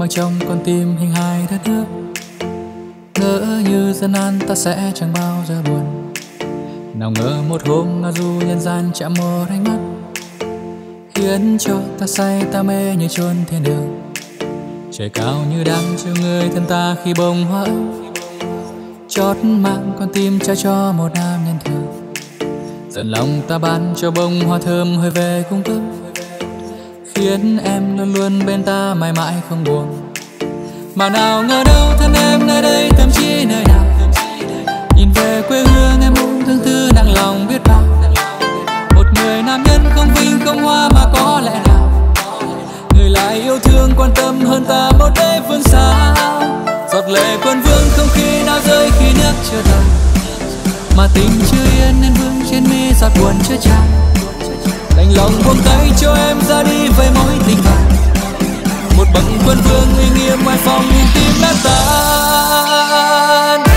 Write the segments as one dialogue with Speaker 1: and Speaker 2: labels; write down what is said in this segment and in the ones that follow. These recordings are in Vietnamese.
Speaker 1: mang trong con tim hình hài đất nước. Ngỡ như dân an ta sẽ chẳng bao giờ buồn, nào ngờ một hôm ngao du nhân gian chạm một ánh mắt, khiến cho ta say ta mê như chôn thiên đường. Trời cao như đang chiều người thân ta khi bông hoa chót mang con tim trao cho một nam nhân thường. Dần lòng ta ban cho bông hoa thơm hơi về cung cấp, khiến em luôn luôn bên ta mãi mãi không buồn. Mà nào ngờ đâu thân em nơi đây thậm chí nơi nào, nhìn về quê hương em ôm thương tư nặng lòng biết bao. Một người nam nhân không vinh không hoa mà có lẽ nào người lại yêu thương quan tâm hơn ta một đế phương xa. Giọt lệ quân vương không khi nào rơi khi nước chưa đầy, mà tình chưa yên nên vương trên mi giọt buồn chưa tràn. Đành lòng buông tay cho em ra đi với mối tình vàng, một bậc quân vương uy nghiêm ngoài phòng nhìn tim đã tan.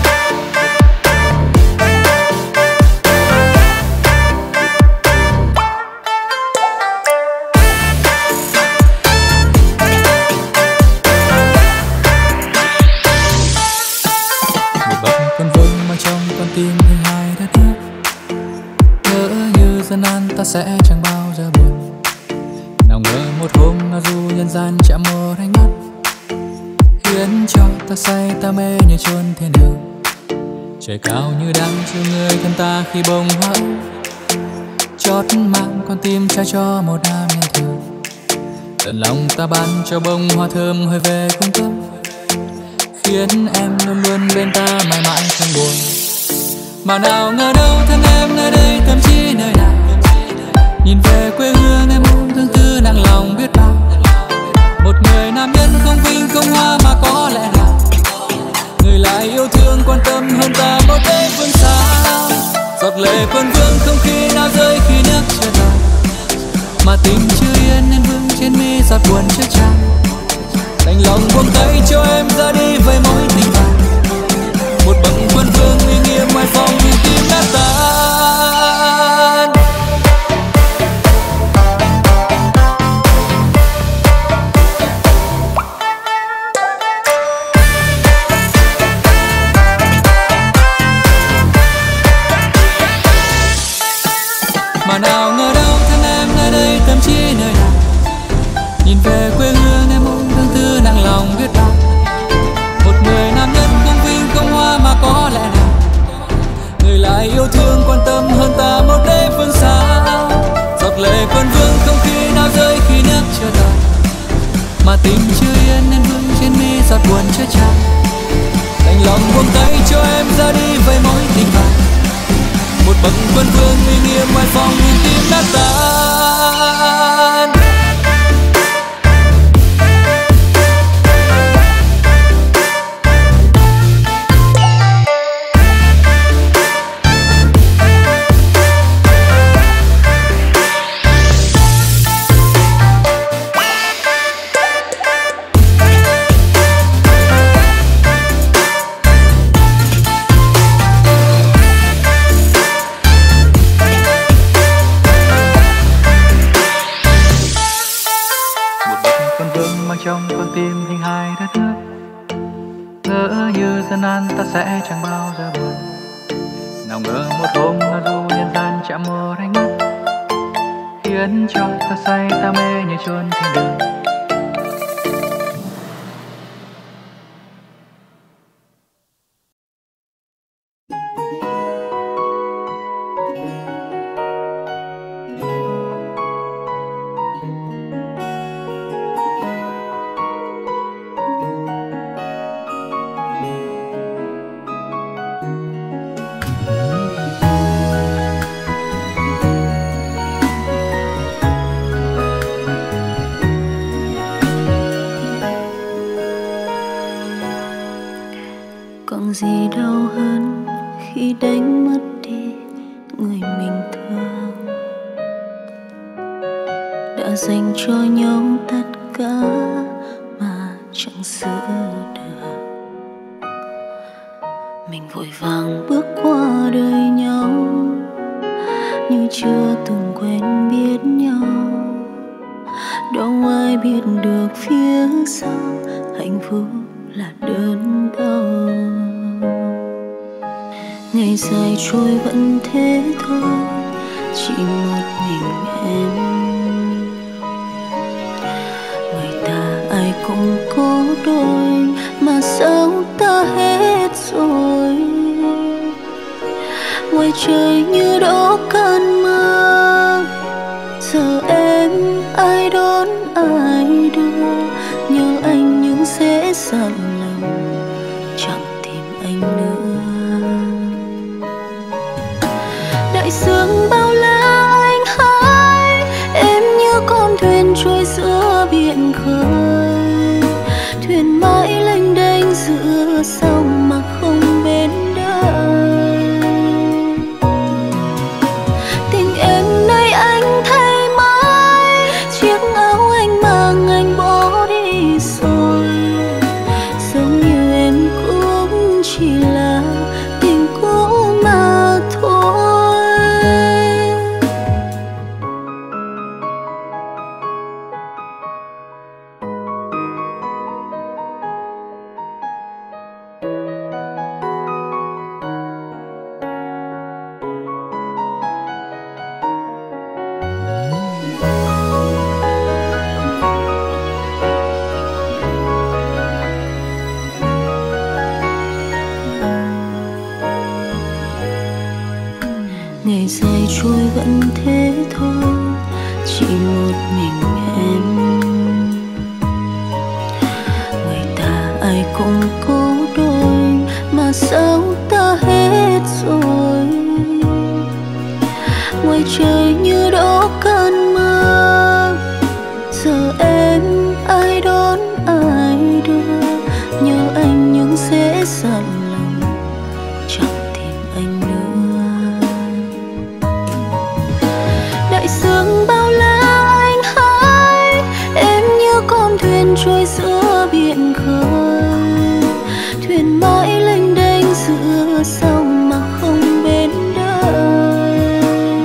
Speaker 1: Một bậc quân vương mang trong con tim hình hài đất nước. Ngỡ như dân an ta sẽ chẳng bao giờ buồn, nào ngờ một hôm ngao du nhân gian chạm một ánh mắt, khiến cho ta say ta mê như chôn thiên đường. Trời cao như đang chiều người thân ta khi bông hoa chót mang con tim trao cho một nam nhân thường. Tận lòng ta ban cho bông hoa thơm hơi về cung cấp, khiến em luôn luôn bên ta mãi mãi không buồn. Mà nào ngờ đâu thân em nơi đây thậm chí nơi nào, nhìn về quê hương em ôm thương tư nặng lòng biết bao. Một người nam nhân không vinh không hoa mà có lẽ nào người lại yêu thương quan tâm hơn ta một đế phương xa. Giọt lệ quân vương không khi nào rơi khi nước chưa đầy, mà tình chưa yên nên vương trên mi giọt buồn chưa tràn. Đành lòng buông tay cho em ra đi với mối tình vàng, một bậc quân vương uy nghiêm ngoài phòng nhìn tim đã tan. Mà nào ngờ đâu thân em nơi đây thậm chí nơi nào, nhìn về quê hương em ôm thương tư nặng lòng biết bao. Một người nam nhân không vinh không hoa mà có lẽ nào người lại yêu thương quan tâm hơn ta một đế phương xa. Giọt lệ quân vương không khi nào rơi khi nước chưa đầy, mà tình chưa yên nên vương trên mi giọt buồn chưa tràn. Đành lòng buông tay cho em ra đi với mối tình vàng, một bậc quân vương uy nghiêm ngoài phòng nhìn tim đã tan. Trong con tim hình hài đất nước. Ngỡ như dân an ta sẽ chẳng bao giờ buồn, nào ngờ một hôm ngao du nhân gian chạm một ánh mắt, khiến cho ta say ta mê như chôn thiên đường.
Speaker 2: Còn gì đau hơn khi đánh mất đi người mình thương, đã dành cho nhau tất cả mà chẳng giữ được. Mình vội vàng bước qua đời nhau như chưa từng quen biết nhau, đâu ai biết được phía sau hạnh phúc là đớn đau. Ngày dài trôi vẫn thế thôi, chỉ một mình em. Người ta ai cũng có đôi, mà sao ta hết rồi. Ngoài trời như đổ cơn mưa, giờ em ai đón ai đưa. Nhớ anh nhưng sẽ dặn lòng, chẳng tìm anh nữa. Đại dương bao la anh hãi, em như con thuyền trôi giữa biển khơi. Thuyền mãi lênh đênh giữa sông mà không bên đời. Tình em nay anh thay mãi, chiếc áo anh mang anh bỏ đi rồi. Giống như em cũng chỉ là tình cũ mà thôi. Ngày dài trôi vẫn thế thôi, chỉ một mình em. Người ta ai cũng có đôi, mà sao ta hết rồi. Ngoài trời như đổ cơn mưa, giờ em ai đón ai đưa. Nhớ anh nhưng sẽ dặn lòng, chẳng tìm anh nữa. Đại dương bao la anh hãi, em như con thuyền trôi giữa biển khơi. Thuyền mãi lênh đênh giữa sông mà không bên đời.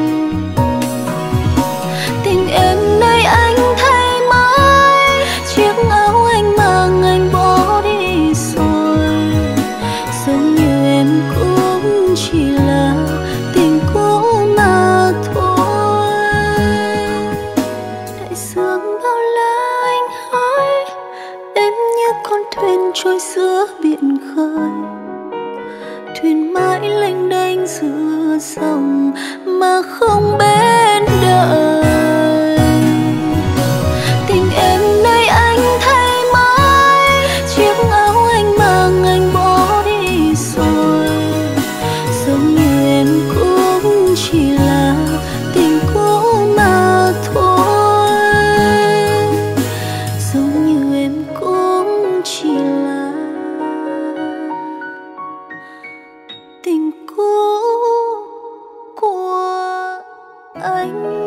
Speaker 2: Tình em nay anh thay mãi, chiếc áo anh mang anh bỏ đi rồi. Giống như em cũng chỉ là tình cũ mà thôi. Đại dương bao la anh hãi, em như con thuyền trôi giữa biển khơi. Thuyền mãi lênh đênh giữa sông mà không bên đời. Tình em nay anh thay mãi, chiếc áo anh mang anh bỏ đi rồi. Giống như em cũng chỉ là tình cũ mà thôi. Giống như em cũng chỉ là tình cũ của anh.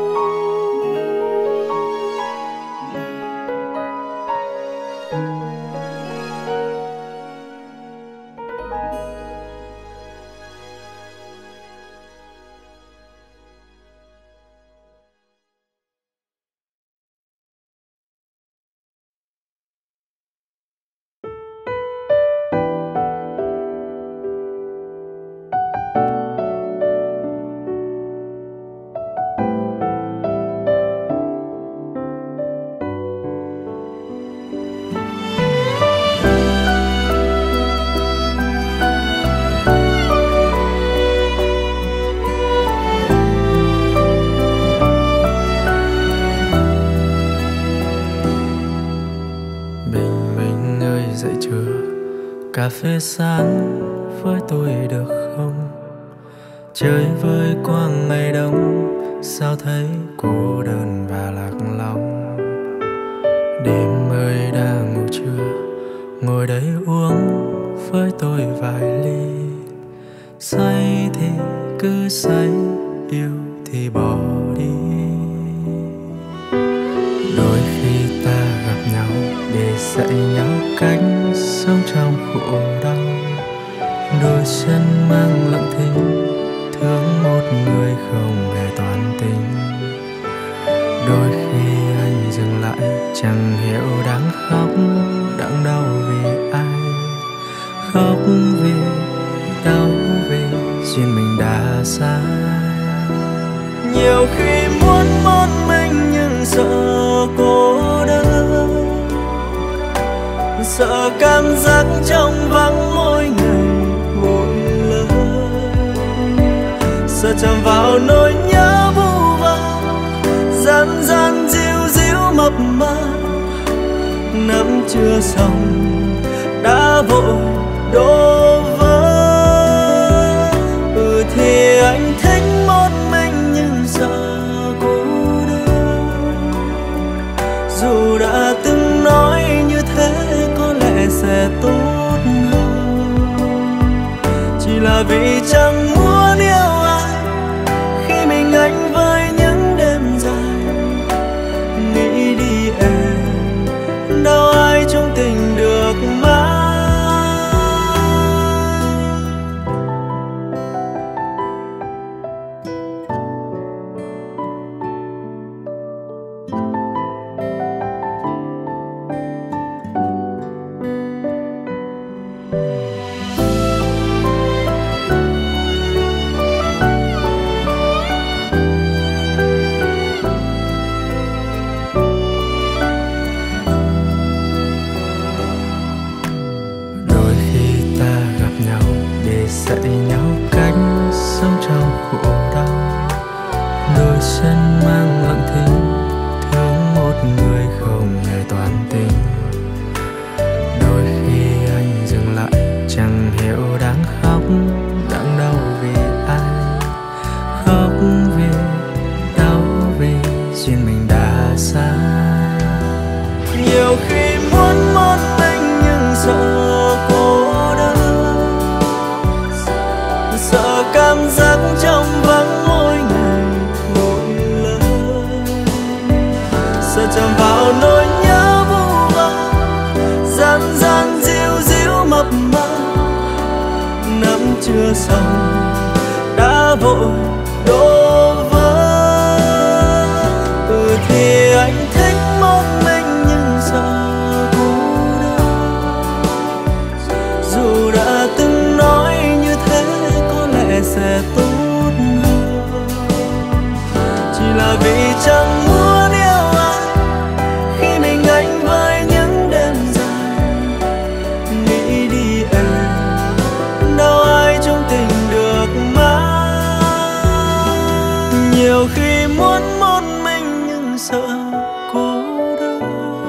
Speaker 3: Cà phê sáng với tôi được không? Chơi với quang ngày đông, sao thấy cô đơn và lạc lòng. Đêm ơi đang ngủ trưa, ngồi đây uống với tôi vài ly. Say thì cứ say, yêu thì bỏ đi. Đôi khi ta gặp nhau để dạy nhau cách sống trong khổ đau. Đôi chân mang lặng thinh, thương một người không hề toàn tình. Đôi khi anh dừng lại chẳng hiểu đáng khóc đáng đau vì ai. Khóc vì đau vì duyên mình đã sai. Nhiều khi muốn một mình nhưng sợ cô đơn, sợ cảm giác trong vắng mỗi ngày mỗi lời, sợ chạm vào nỗi nhớ vu vơ gian gian díu díu mập mờ. Nắm chưa xong đã vội đổ vỡ. Thì anh thích một mình nhưng sợ cô đơn. Dù đã từng nói như thế có lẽ sẽ tốt hơn, chỉ là vì chẳng muốn yêu ai khi mình anh với những đêm dài. Nghĩ đi em, đâu ai trong tình được mãi. Dạy nhau cách sống trong khổ đau, đôi chân mang lặng thinh thương một người không hề toan tình. Đôi khi anh dừng lại chẳng hiểu đáng khóc đáng đau vì ai. Khóc vì đau vì duyên mình đã sai. Nhiều khi muốn một mình nhưng sợ cô đơn, sợ cảm giác trong vắng mỗi ngày mỗi lời, sợ chạm vào nỗi nhớ vu vơ gian gian díu díu mập mờ. Nắm chưa xong đã vội đổ vỡ. Thì anh thích một mình nhưng sợ cô đơn. Dù đã từng nói như thế có lẽ sẽ tốt hơn, chỉ là vì chẳng muốn yêu ai khi mình anh với những đêm dài. Nghĩ đi em, đâu ai trong tình được mãi. Nhiều khi muốn một mình nhưng sợ cô đơn,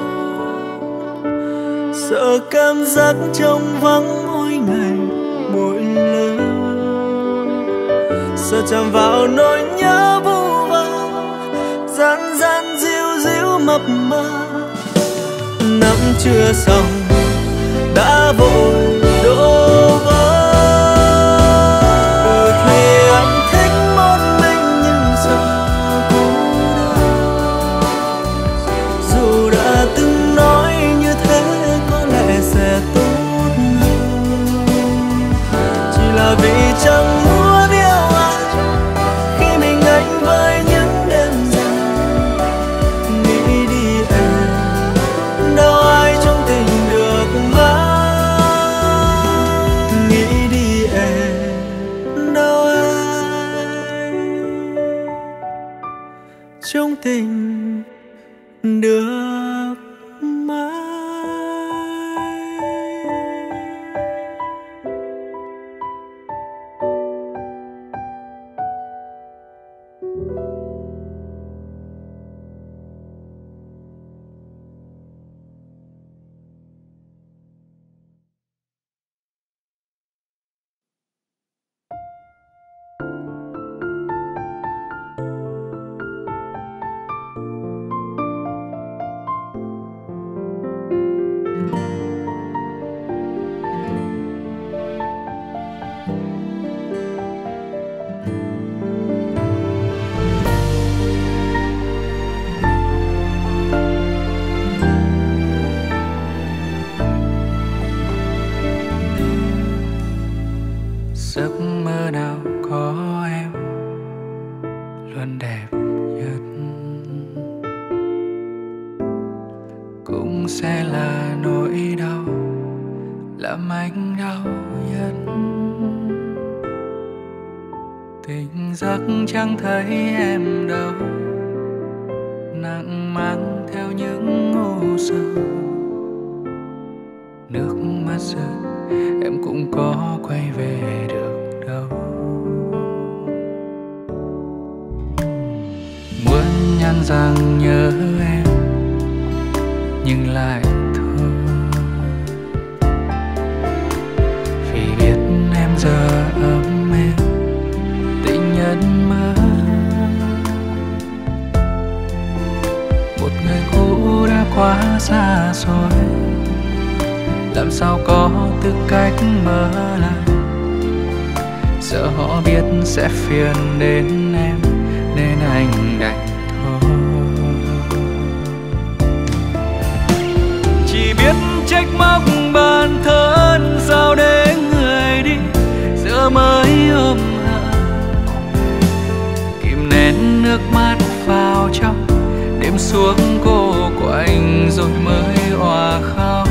Speaker 3: sợ cảm giác trong vắng mỗi ngày mỗi lời, sợ chạm vào nỗi nhớ vu vơ gian gian díu díu mập mờ. Nắm chưa xong đã vội đổ vỡ. Thì anh thích một mình nhưng sợ cô đơn. Dù đã từng nói như thế có lẽ sẽ tốt hơn, chỉ là vì chẳng muốn yêu ai khi mình anh với những đêm dài. Nghĩ đi em, đâu ai trong tình được mãi. Nghĩ đi em, đâu ai trong tình được mãi.
Speaker 1: sẽ là nỗi đau làm anh đau nhất. Tỉnh giấc chẳng thấy em đâu, nặng mang theo những u sầu. Nước mắt rơi em cũng có quay về được đâu. Muốn nhắn rằng nhớ em nhưng lại thôi, vì biết em giờ ấm êm tình nhân mơ. Một người cũ đã quá xa rồi, làm sao có tư cách mở lại. Sợ họ biết sẽ phiền đến em nên anh đành thôi. Chỉ biết trách móc bản thân, sao để người đi giờ mới ôm hận. Kìm nén nước mắt vào trong, đêm xuống cô của anh rồi mới òa khóc.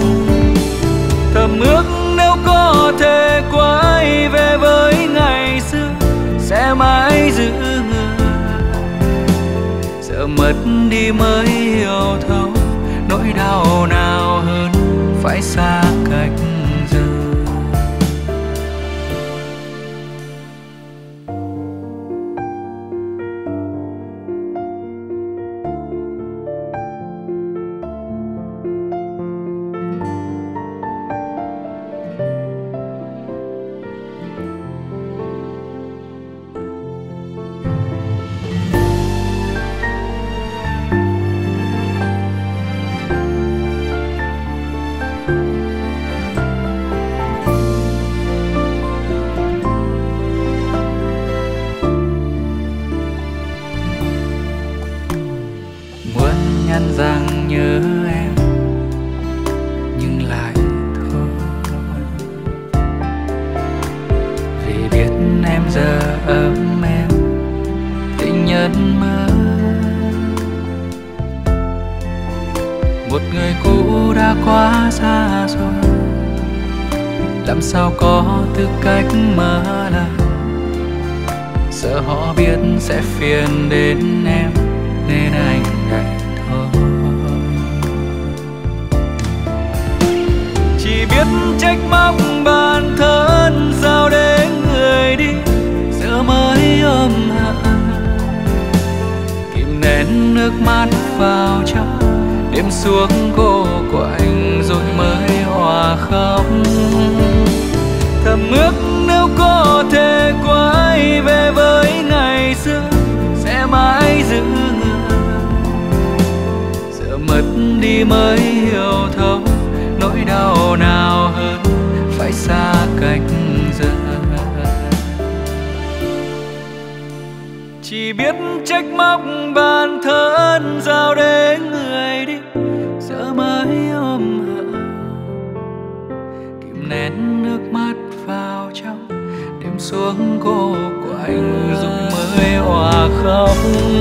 Speaker 1: Thầm ước nếu có thể quay về với ngày xưa sẽ mãi giữ người. Giờ mất đi mới hiểu thấu nỗi đau nào hơn phải xa cách giờ. Rằng nhớ em nhưng lại thôi, vì biết em giờ ấm em tình nhân mơ. Một người cũ đã quá xa rồi, làm sao có tư cách mở lại. Sợ họ biết sẽ phiền đến em nên anh đành chỉ biết trách móc bản thân, sao để người đi giờ mới ôm hận. Kìm nén nước mắt vào trong, đêm xuống cô của anh rồi mới hòa khóc. Thầm ước nếu có thể quay về với ngày xưa sẽ mãi giữ người. Giờ mất đi mới hiểu thấu nỗi đau nào hơn phải xa cách giờ. Chỉ biết trách móc bản thân, sao để người đi giờ mới ôm hận. Kìm nén nước mắt vào trong, đêm xuống cô của anh rồi mới hòa khóc.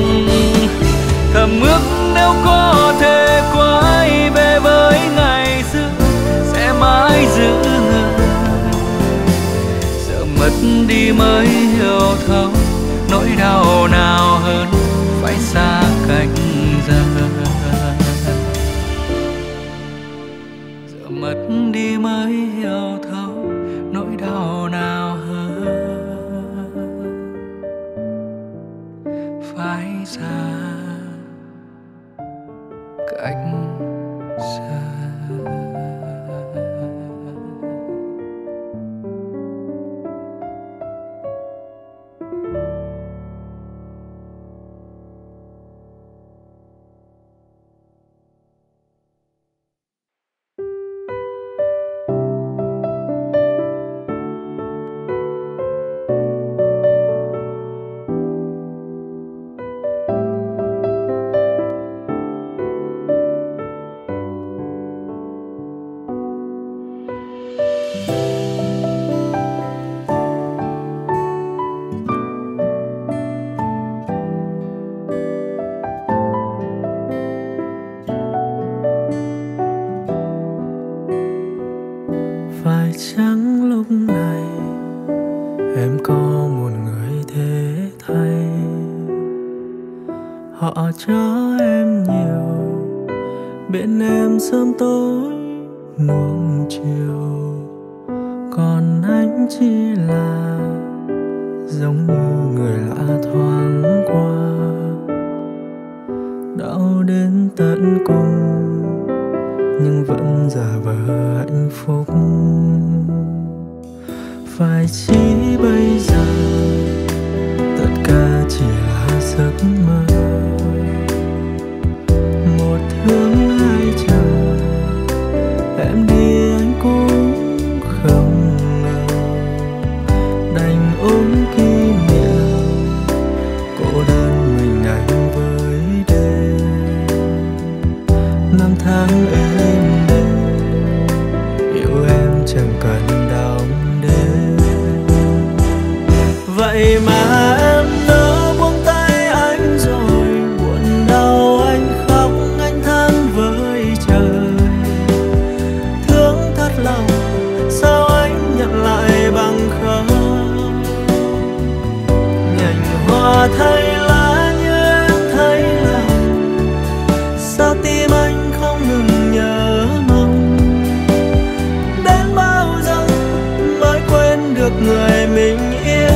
Speaker 1: Thầm ước nếu có thể quay về với ngày xưa sẽ mãi giữ người. Giờ mất đi mới hiểu thấu nỗi đau nào hơn phải xa cách giờ. Giờ mất đi mới hiểu thấu nỗi đau nào hơn phải xa cách xa.
Speaker 3: cho em nhiều, bên em sớm tối nuông chiều, còn anh chỉ là giống như người lạ thoáng qua. Đau đến tận cùng nhưng vẫn giả vờ hạnh phúc. Phải chỉ bây giờ tất cả chỉ là giấc mơ, một thương hai chờ, em đi anh cũng không ngờ, đành ôm kỷ niệm cô đơn mình anh với đêm. Năm tháng êm đềm yêu em chẳng cần đong đếm. Vậy mà em nỡ buông tay anh rồi, buồn đau anh khóc anh than với trời. Thương thật lòng sao anh nhận lại bằng không, nhành hoa thay lá như em thấy lòng, sao tim anh không ngừng nhớ mong. Đến bao giờ mới quên được người mình yêu.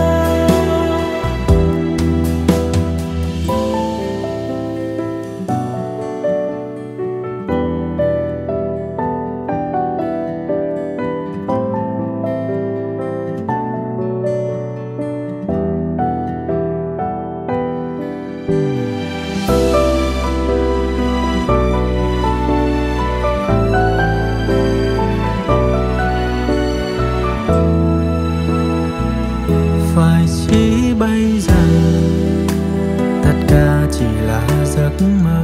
Speaker 3: Phải chỉ bây giờ tất cả chỉ là giấc mơ,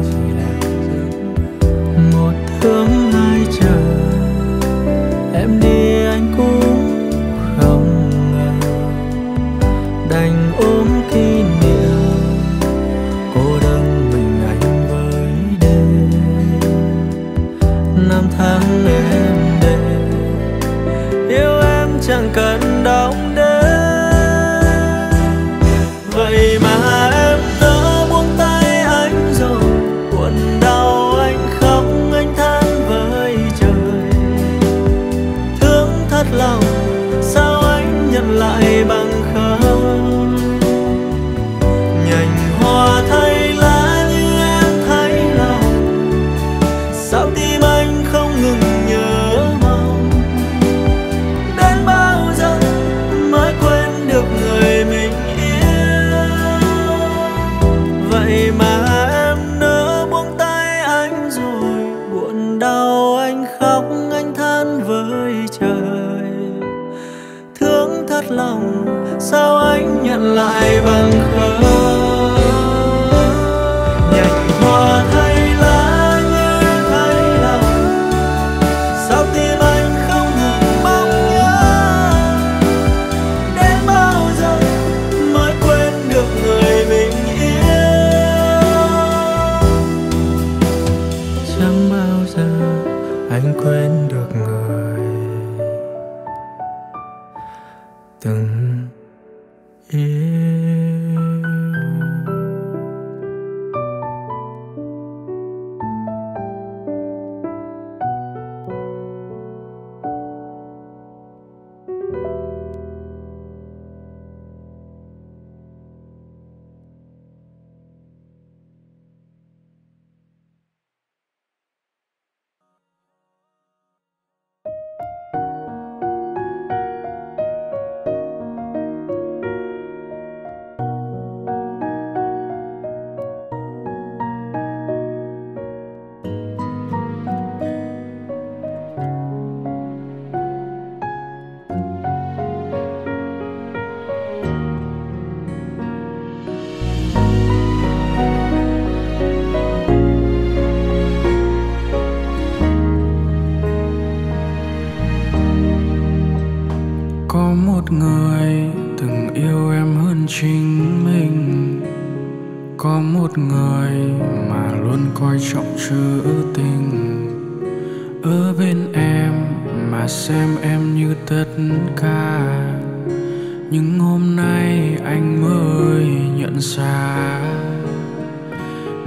Speaker 3: một thương hai chờ, em đi anh cũng không ngờ, đành ôm kỷ niệm cô đơn mình anh với đêm. Năm tháng êm đềm yêu em chẳng cần đong đếm. Vậy mà em đã buông tay anh rồi, buồn đau anh khóc anh than với trời. Thương thật lòng sao anh nhận lại bằng không, nhành hoa thay lá như em thấy lòng, sao tim anh không ngừng nhớ mong. Đến bao giờ mới quên được người mình yêu. Vậy mà em nỡ buông tay anh rồi, buồn đau anh khóc anh than với trời. Thương thật lòng sao anh nhận lại bằng không, nhành hoa thay lá như em thấy lòng, sao tim anh không ngừng mong nhớ. Đến bao giờ mới quên được người mình yêu. Chẳng bao giờ anh quên được người từng yêu.
Speaker 1: Có một người từng yêu em hơn chính mình, có một người mà luôn coi trọng trữ tình, ở bên em mà xem em như tất cả. Nhưng hôm nay anh mới nhận ra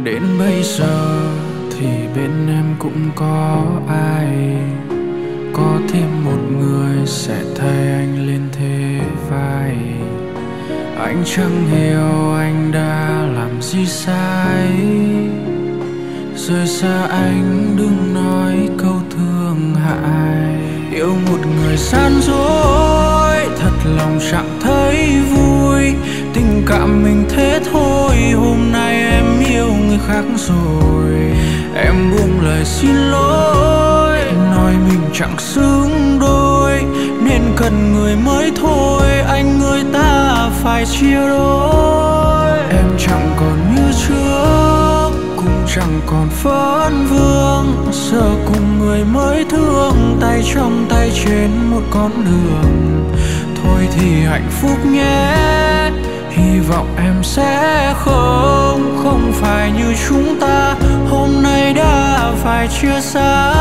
Speaker 3: Đến bây giờ thì bên em cũng có ai, có thêm một người sẽ thay anh lên thế vai. Anh chẳng hiểu anh đã làm gì sai, rời xa anh đừng nói câu thương hại. Yêu một người gian dối, thật lòng chẳng thấy vui. Tình cảm mình thế thôi, hôm nay em yêu người khác rồi. Em buông lời xin lỗi, nói mình chẳng xứng đôi, nên cần người mới thôi, anh người ta phải chia đôi. Em chẳng còn như trước, cũng chẳng còn vấn vương, giờ cùng người mới thương, tay trong tay trên một con đường. Thôi thì hạnh phúc nhé, hy vọng em sẽ không phải như chúng ta hôm nay đã phải chia xa.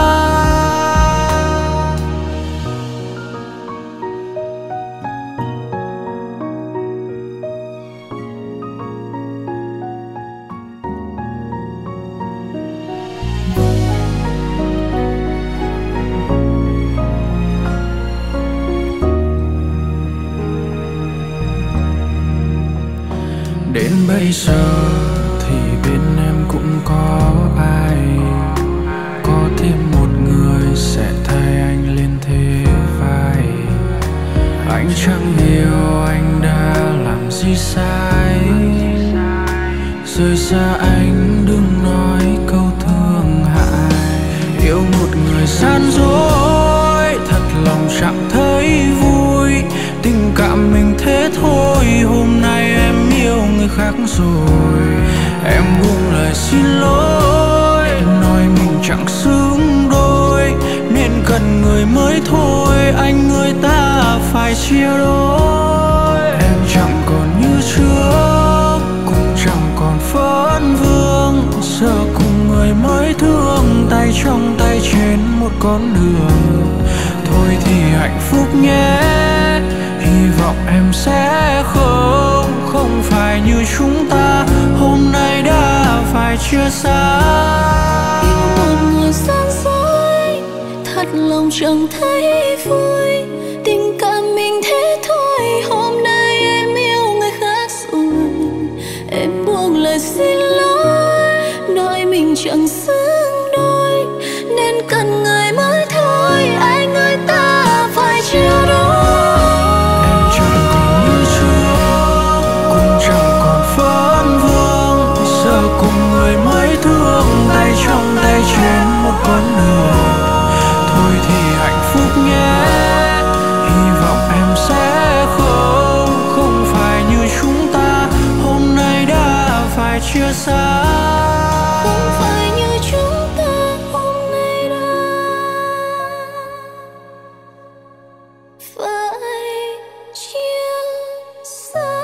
Speaker 3: Đến bây giờ thì bên em cũng có ai, có thêm một người sẽ thay anh lên thế vai. Anh chẳng hiểu anh đã làm gì sai, rời xa anh đừng nói câu thương hại. Yêu một người gian dối, thật lòng chẳng thấy vui. Tình cảm mình thế thôi, hôm nay em yêu người khác rồi. Em buông lời xin lỗi, nói mình chẳng xứng đôi, nên cần người mới thôi, anh người ta phải chia đôi. Em chẳng còn như trước, cũng chẳng còn vấn vương, giờ cùng người mới thương, tay trong tay trên một con đường. Thôi thì hạnh phúc nhé, hy vọng em sẽ không phải như chúng ta hôm nay đã phải chia xa.
Speaker 2: Yêu một người gian dối, thật lòng chẳng thấy vui. Tình cảm mình thế thôi, hôm nay em yêu người khác rồi. Em buông lời xin lỗi, nói mình chẳng xứng đôi, nên cần người mới thôi, anh người ta phải chia đôi.
Speaker 3: Trong tay trên một con đường. Thôi thì hạnh phúc nhé, hy vọng em sẽ không phải như chúng ta hôm nay đã phải chia xa.
Speaker 2: Không phải như chúng ta hôm nay đã phải chia xa.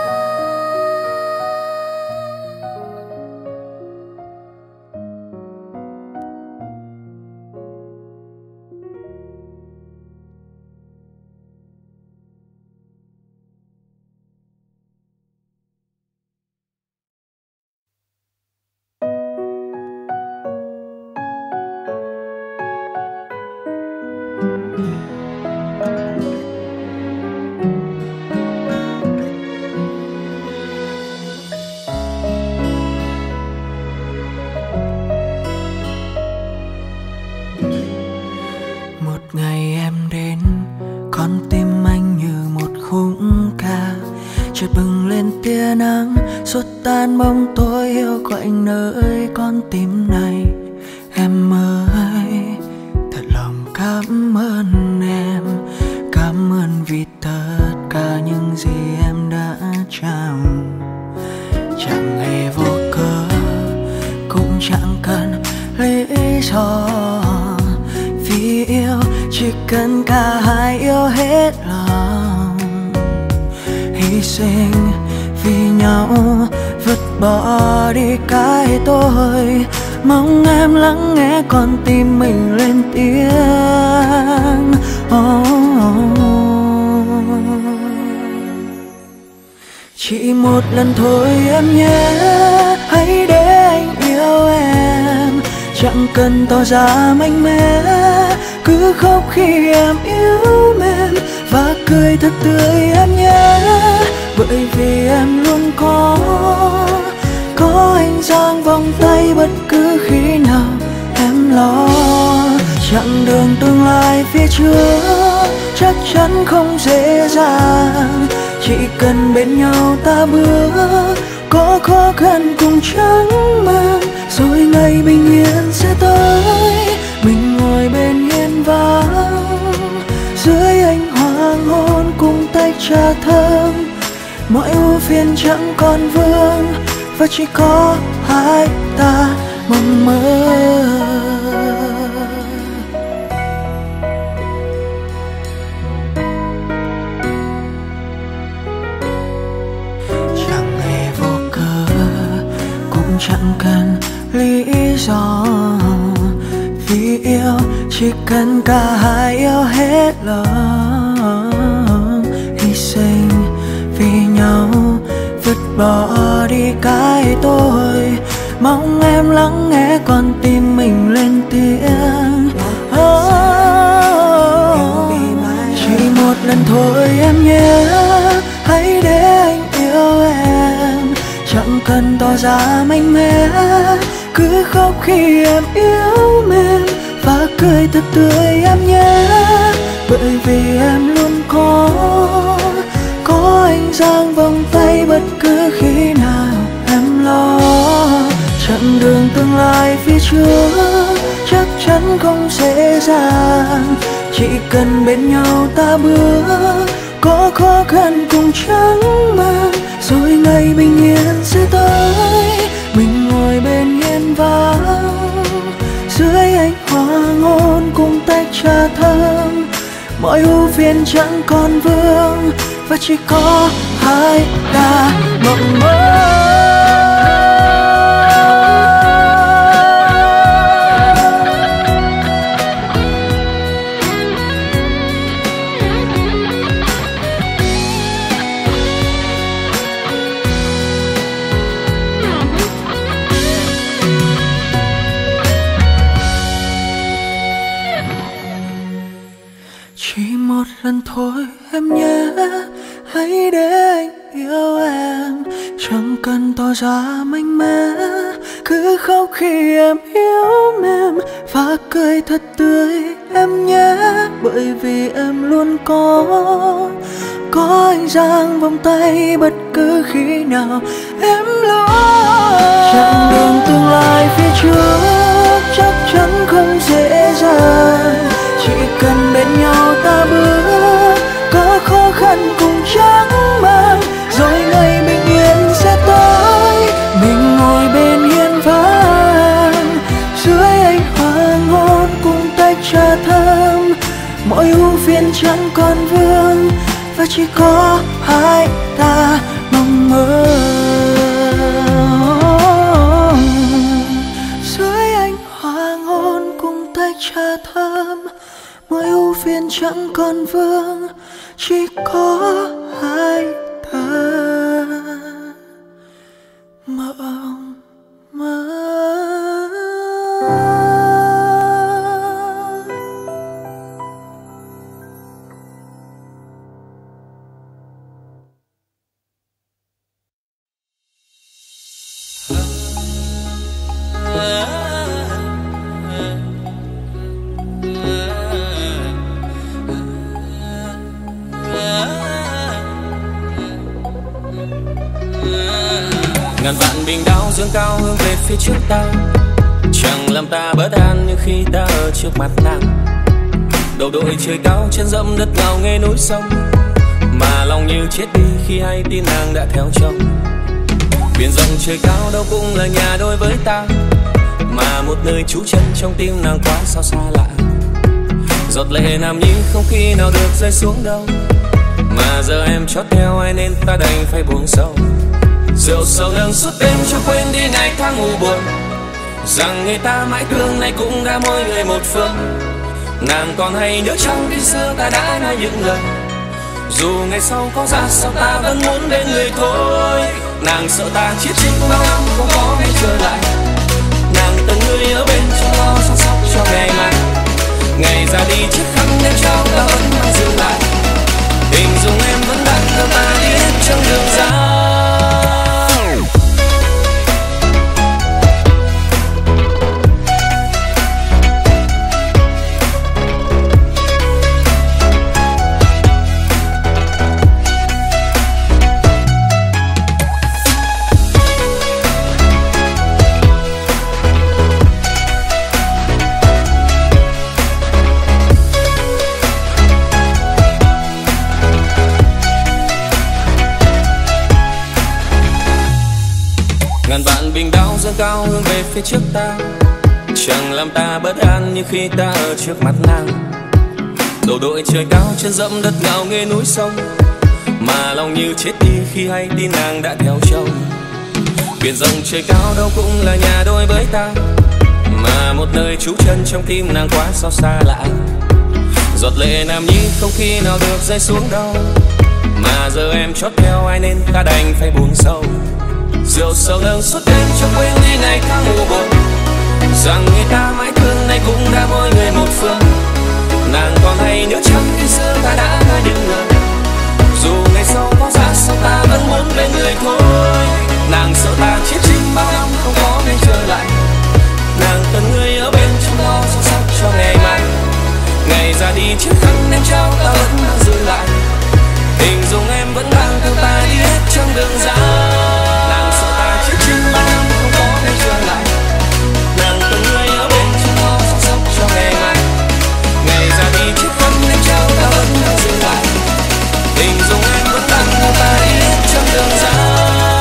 Speaker 3: Một ngày em đến, con tim anh như một khúc ca, chợt bừng lên tia nắng, xua tan bóng tối hiu quạnh nơi con tim này. Em ơi, thật lòng cảm ơn em, cảm ơn vì tất cả những gì em đã trao. Chẳng hề vô cớ, cũng chẳng cần lý do, vì yêu chỉ cần cả hai yêu hết lòng. Hy sinh vì nhau, vứt bỏ đi cái tôi, mong em lắng nghe con tim mình lên tiếng. Chỉ một lần thôi em nhé, hãy để anh yêu em. Chẳng cần tỏ ra mạnh mẽ, cứ khóc khi em yếu mềm và cười thật tươi em nhé. Bởi vì em luôn có anh dang vòng tay bất cứ khi nào em lo. Chặng đường tương lai phía trước chắc chắn không dễ dàng, chỉ cần bên nhau ta bước, có khó khăn cùng chẳng mang, rồi ngày bình yên sẽ tới. Mình ngồi bên hiên vắng dưới ánh hoàng hôn cùng tách trà thơm, mọi ưu phiền chẳng còn vương và chỉ có hai ta mộng mơ. Chẳng hề vô cớ, cũng chẳng cần lý do, vì yêu chỉ cần cả hai yêu hết lòng, hy sinh vì nhau, vứt bỏ đi cái tôi. Mong em lắng nghe con tim mình lên tiếng. Chỉ một lần thôi em nhé, hãy để anh yêu em. Chẳng cần tỏ ra mạnh mẽ, cứ khóc khi em yếu mềm và cười thật tươi em nhé. Bởi vì em luôn có anh dang vòng tay bất cứ khi nào em lo. Chặng đường tương lai phía trước chắc chắn không dễ dàng, chỉ cần bên nhau ta bước, có khó khăn cùng chẳng mang, rồi ngày bình yên sẽ tới. Mình ngồi bên hiên vắng dưới ánh hoàng hôn cùng tách trà thơm, mọi ưu phiền chẳng còn vương và chỉ có hai ta mộng mơ. Chỉ một lần thôi em nhé, hãy để anh yêu em. Chẳng cần tỏ ra mạnh mẽ, cứ khóc khi em yếu mềm và cười thật tươi em nhé. Bởi vì em luôn có anh dang vòng tay bất cứ khi nào em lo. Chặng đường tương lai phía trước chắc chắn không dễ dàng, chỉ cần bên nhau ta bước, có khó khăn cùng chẳng mang, rồi ngày bình yên sẽ tới. Mình ngồi bên hiên vắng dưới ánh hoàng hôn cùng tách trà thơm, mọi ưu phiền chẳng còn vương và chỉ có hai ta mong mơ. Dưới ánh hoàng hôn cùng tách trà thơm, mọi ưu phiền chẳng còn vương, chỉ có hai ta mộng mơ.
Speaker 4: Ngàn vạn bình đao dương cao hướng về phía trước ta, chẳng làm ta bất an như khi ta ở trước mặt nàng. Đầu đội trời cao chân dẫm đất ngào nghe núi sông, mà lòng như chết đi khi hay tin nàng đã theo chồng. Biển rộng trời cao đâu cũng là nhà đối với ta, mà một nơi trú chân trong tim nàng quá sao xa lạ. Giọt lệ nam nhi không khi nào được rơi xuống đâu, mà giờ em chót theo ai nên ta đành phải buông sâu. Rượu sầu nâng suốt đêm cho quên đi ngày tháng u buồn, rằng người ta mãi thương nay cũng đã mỗi người một phương. Nàng còn hay nhớ chăng khi xưa ta đã nói những lời, dù ngày sau có ra sao ta vẫn muốn bên người thôi. Nàng sợ ta chết chinh bao năm không có ngày trở lại, cao hướng về phía trước ta, chẳng làm ta bất an như khi ta ở trước mặt nàng. Đầu đội trời cao chân dẫm đất ngạo nghê núi sông, mà lòng như chết đi khi hay tin nàng đã theo chồng. Biển rộng trời cao đâu cũng là nhà đôi với ta, mà một nơi trú chân trong tim nàng quá sao xa lạ. Giọt lệ nam nhi không khi nào được rơi xuống đâu, mà giờ em chót theo ai nên ta đành phải buông sâu. Rượu sầu nâng suốt đêm cho quên đi ngày tháng u buồn, rằng người ta mãi thương nay cũng đã mỗi người một phương. Nàng còn hay nhớ chăng khi xưa ta đã nói những lời, dù ngày sau có ra sao ta vẫn muốn bên người thôi. Nàng sợ ta chết chinh bao năm không có ngày trở lại, nàng cần người ở bên trong lo sâu sắc cho ngày mai. Ngày ra đi chiếc khăn em trao ta vẫn đang giữ lại, hình dung em vẫn đang theo ta đi hết trong đường dài. Nàng sợ ta chết chinh bao năm không có ngày trở lại, nàng cần người ở bên trong lo sâu sắc cho ngày mai. Ngày ra đi chiếc khăn em trao ta vẫn đang giữ lại, hình dung em vẫn đang theo ta đi hết trong đường dài.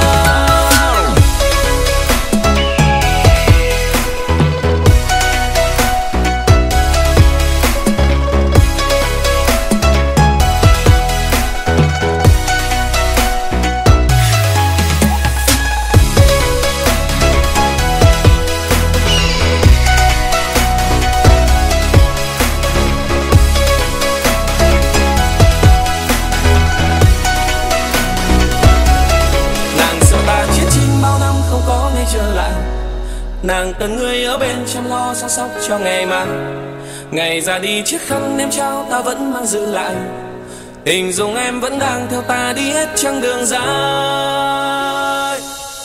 Speaker 4: Nàng cần người ở bên chăm lo chăm sóc cho ngày mai. Ngày ra đi chiếc khăn em trao ta vẫn mang giữ lại, hình dung em vẫn đang theo ta đi hết chặng đường dài.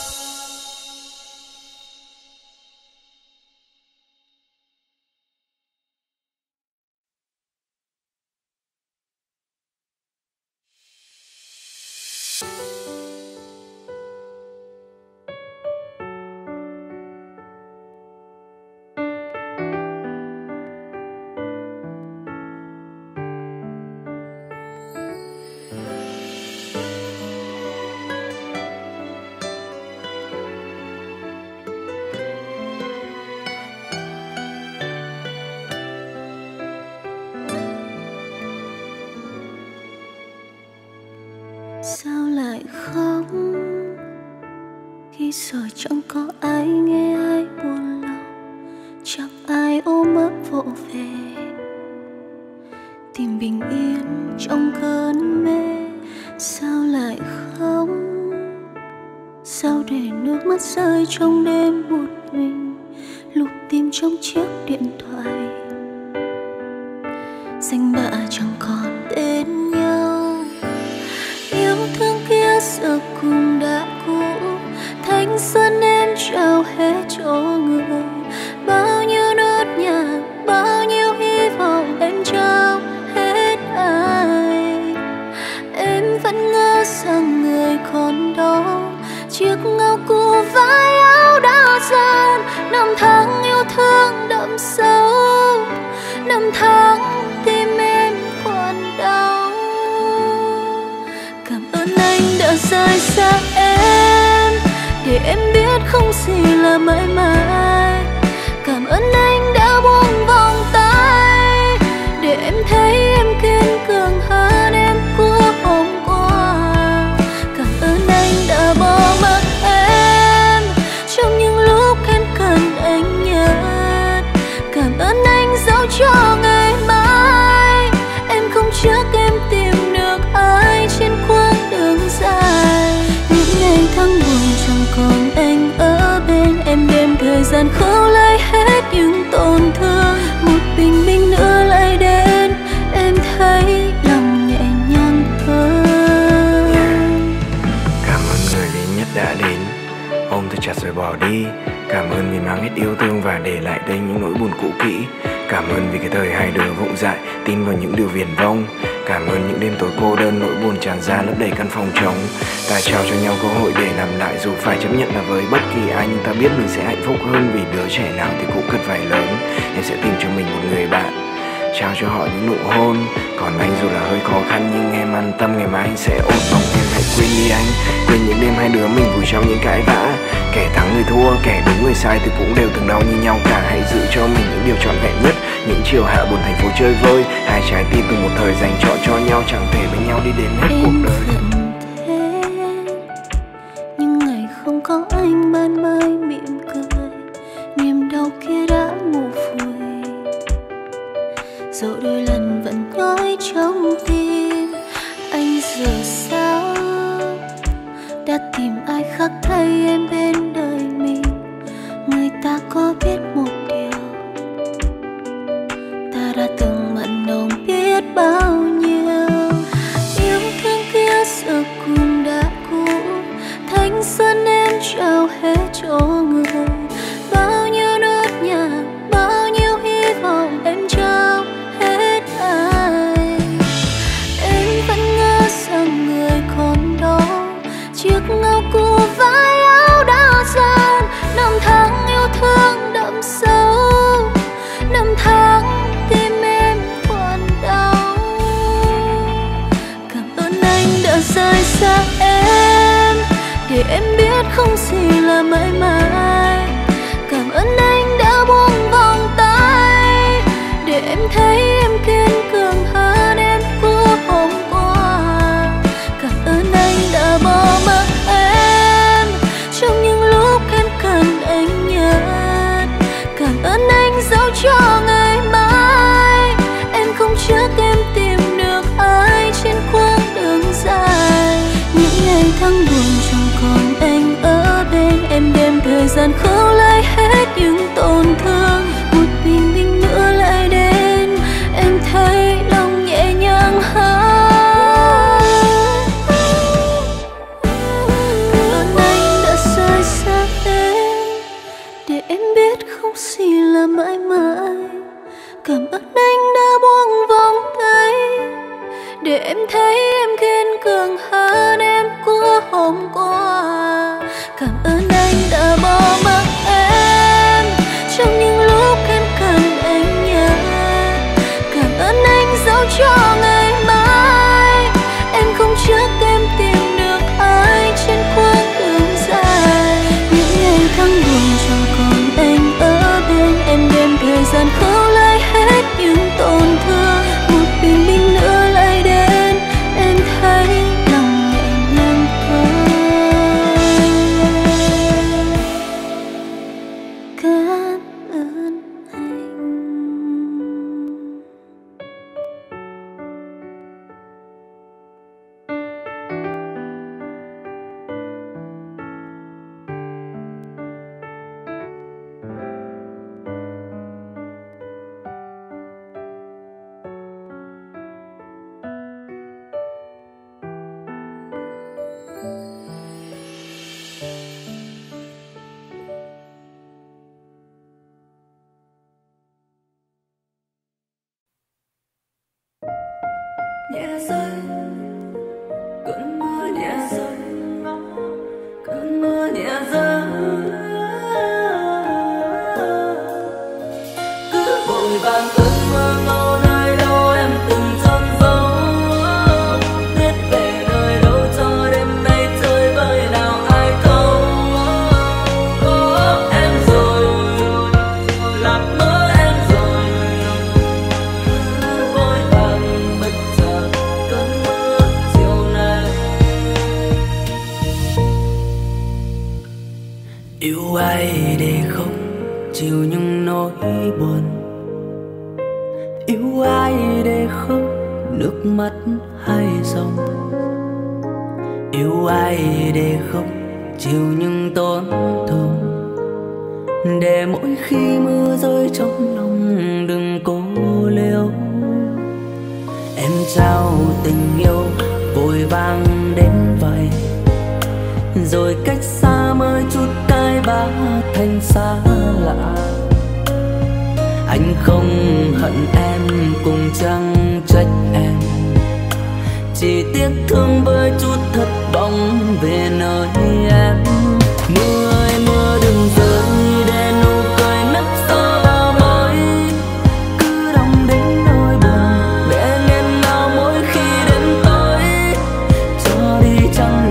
Speaker 2: Sao lại khóc khi sợ chẳng có ai nghe ai buồn lòng, chẳng ai ôm ấp vỗ về tìm bình yên trong cơn mê. Sao lại khóc, sao để nước mắt rơi trong đêm một mình, lục tìm trong chiếc điện thoại danh bạ chẳng còn tên nhau. Yêu thương kia giờ cùng đã cũ, thanh xuân em trao hết cho người. Bao nhiêu nốt nhạc, bao nhiêu hy vọng em trao hết ai. Em vẫn ngỡ rằng người còn đó, chiếc áo cũ vai áo đã dần. Năm tháng yêu thương đậm sâu, năm tháng tim em còn đau. Cảm ơn anh đã rời xa em, để em biết không gì là mãi mãi. Cảm ơn anh đã buông vòng tay, để em thấy em kiên cường hơn em của hôm qua. Cảm ơn anh đã bỏ mặc em trong những lúc em cần anh nhất. Cảm ơn anh dẫu cho ngày mai em không chắc em tìm được ai trên quãng đường dài. Những ngày tháng buồn chẳng còn anh ở bên em, đêm thời gian khâu lấy hết những tổn thương. Một bình minh nữa lại đến, em thấy lòng nhẹ nhàng hơn.
Speaker 3: Cảm ơn người đến nhất đã đến, ôm thật chặt rồi bỏ đi. Cảm ơn vì mang hết yêu thương và để lại đây những nỗi buồn cũ kỹ. Cảm ơn vì cái thời hai đứa vụng dại tin vào những điều viển vông. Cảm ơn những đêm tối cô đơn, nỗi buồn tràn ra lấp đầy căn phòng trống. Ta trao cho nhau cơ hội để làm lại, dù phải chấp nhận là với bất kỳ ai, nhưng ta biết mình sẽ hạnh phúc hơn, vì đứa trẻ nào thì cũng cần phải lớn. Em sẽ tìm cho mình một người bạn, trao cho họ những nụ hôn. Còn anh dù là hơi khó khăn nhưng em an tâm, ngày mai anh sẽ ổn. Mong em hãy
Speaker 5: quên đi anh, quên những đêm hai đứa mình vùi trong những cãi vã. Kẻ thắng người thua, kẻ đúng người sai thì cũng đều từng đau như nhau cả. Hãy giữ cho mình những điều trọn vẹn nhất, những chiều hạ buồn thành phố chơi vơi. Hai trái tim từng một thời dành trọn cho nhau, chẳng thể bên nhau đi đến hết cuộc đời.
Speaker 2: Nhưng ngày không có anh ban mai mỉm cười, niềm đau kia đã ngủ vùi. Dẫu đôi lần vẫn nhói trong tim, anh giờ sao đã tìm ai khác thay em bên đời mình. Người ta có biết một điều, ta đã từng mặn nồng biết bao nhiêu. Yêu thương kia giờ cũng đã cũ, thanh xuân em trao hết cho người. Bao nhiêu nốt nhạc, bao nhiêu hy vọng em trao hết ai. Em vẫn ngỡ rằng người còn đó, chiếc áo cũ vai áo đã dần. Năm tháng yêu thương đậm sâu, năm tháng tim em còn đau. Cảm ơn anh đã rời xa em, để em biết không gì là mãi mãi. Cảm ơn anh đã buông vòng tay, để em thấy em kiên cường hơn em của hôm qua. Cảm ơn anh đã bỏ mặc em trong những lúc em cần anh nhất. Cảm ơn anh dẫu cho ngày mai em không chắc em tìm được ai trên quãng đường dài. Những ngày tháng buồn chẳng còn anh ở bên em, đem thời gian khâu lại hết những tổn thương. Một bình minh nữa lại đến, em thấy lòng nhẹ nhàng hơn. Cảm ơn anh đã rời xa em, để em biết không gì là mãi mãi. Cảm ơn anh đã buông vòng tay, để em thấy em kiên cường hơn em của hôm qua. Cảm ơn anh đã bỏ mặc em trong những lúc em cần anh nhất. Cảm ơn anh dẫu cho ngày mai em không chắc em tìm được ai trên quãng đường dài. Những ngày tháng buồn chẳng còn anh ở bên em, đem thời gian khâu lại hết những tổn thương. Một bình minh nữa lại đến, em thấy lòng nhẹ nhàng hơn. Cảm ơn anh.
Speaker 6: Nhẹ rơi cơn mưa, nhẹ rơi cơn mưa, nhẹ rơi. Cứ vội vàng cơn mưa ngâu nơi đâu em từng chôn giấu. Biết về nơi đâu cho đêm nay chơi vơi nào ai thấu. Có em rồi, lạc mơ em rồi. Cứ vội vàng bất chợt cơn mưa chiều nay. Yêu ai để không chịu những nỗi buồn, yêu ai để không nước mắt hay dòng, yêu ai để không chịu những tổn thương. Để mỗi khi mưa rơi trong lòng đừng cố liêu. Em trao tình yêu vội vàng đến vậy, rồi cách xa mới chút cay vã thành xa lạ. Anh không hận em cũng chẳng trách em, chỉ tiếc thương với chút thất vọng về nơi em. Mưa ơi mưa đừng rơi, để nụ cười nấp sau bờ môi. Cứ đong đến nỗi buồn để nghẹn ngào mỗi khi đến tối. Cho đi chẳng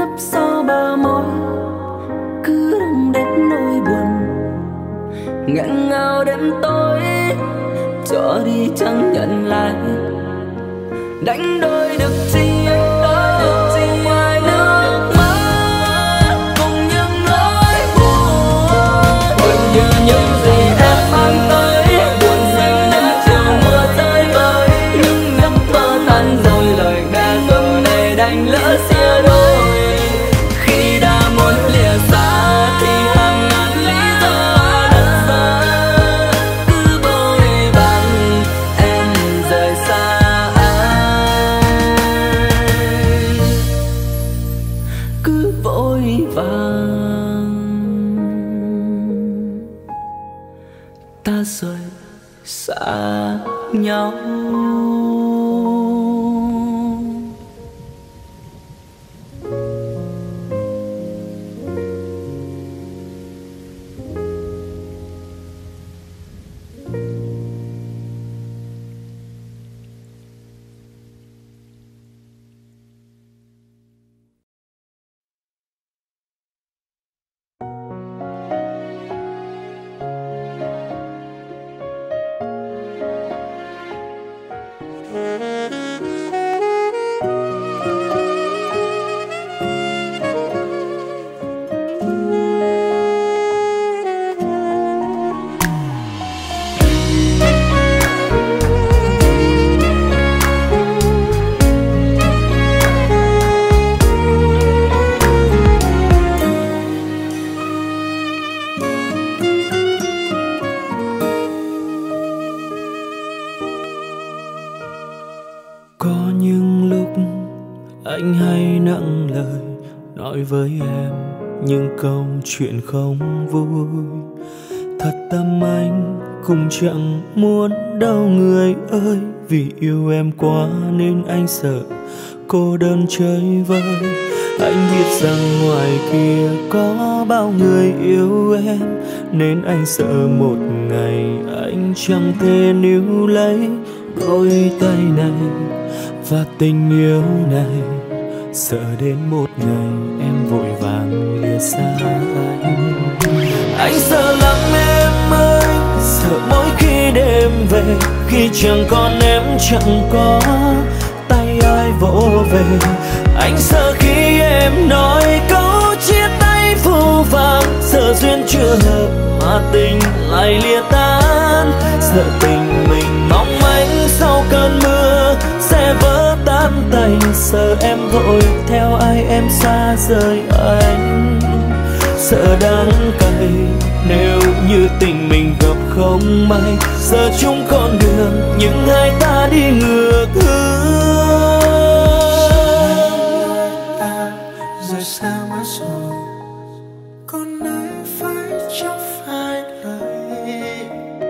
Speaker 6: nấp sau bờ môi, cứ đong đến nỗi buồn nghẹn ngào đêm tối, cho đi chẳng nhận lại, đánh đôi được chi ngoài nước mắt cùng những nỗi buồn. Buồn như những gì em mang tới, buồn như những chiều mưa rơi vơi, những giấc mơ tan rồi, lời ca dừng này đành lỡ xia đôi. Khi đã muốn lìa xa thì hàng ngàn lý do đặt ra, cứ vội vàng em rời xa anh, cứ vội vàng ta rời xa nhau.
Speaker 3: Có những lúc anh hay nặng lời nói với em những câu chuyện không vui. Thật tâm anh cũng chẳng muốn đâu người ơi, vì yêu em quá nên anh sợ cô đơn chơi vơi. Anh biết rằng ngoài kia có bao người yêu em, nên anh sợ một ngày anh chẳng thể níu lấy đôi tay này và tình yêu này. Sợ đến một ngày em vội vàng lìa xa anh. Anh sợ lắm em ơi, sợ mỗi khi đêm về, khi chẳng còn em chẳng có tay ai vỗ về. Anh sợ khi em nói câu chia tay phũ phàng, sợ duyên chưa hợp mà tình lại lìa tan. Sợ tình mình mong manh sau cơn mưa sẽ vỡ tan tành, sợ em vội theo ai em xa rời anh. Sợ đắng cay nếu như tình mình gặp không may, giờ chúng con đường nhưng hai ta đi ngược hướng.
Speaker 7: Rồi sao mất rồi, con nói phải chẳng phải lời.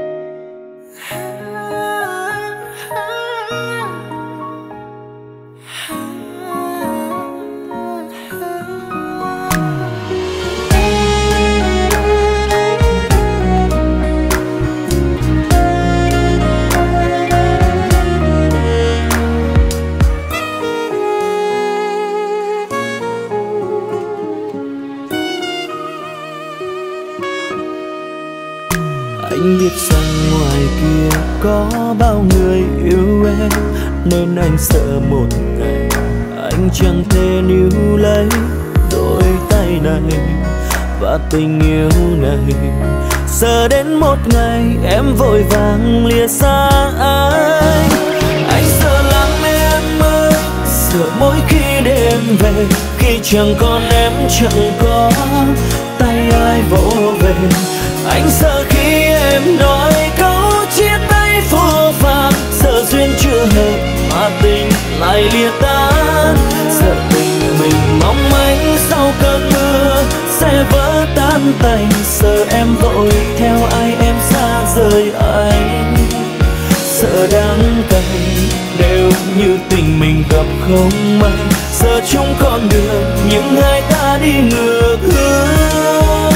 Speaker 3: Anh biết rằng ngoài kia có bao người yêu em, nên anh sợ một ngày anh chẳng thể níu lấy đôi tay này và tình yêu này. Sợ đến một ngày em vội vàng lìa xa anh. Anh sợ lắm em ơi, sợ mỗi khi đêm về, khi chẳng còn em chẳng có tay ai vỗ về. Anh sợ khi em nói câu chia tay phũ phàng, sợ duyên chưa hợp mà tình lại lìa tan. Sợ tình mình mong manh sau cơn mưa sẽ vỡ tan tành, sợ em vội theo ai em xa rời anh. Sợ đắng cay nếu như tình mình gặp không may, giờ chúng con đường nhưng hai ta đi ngược hướng.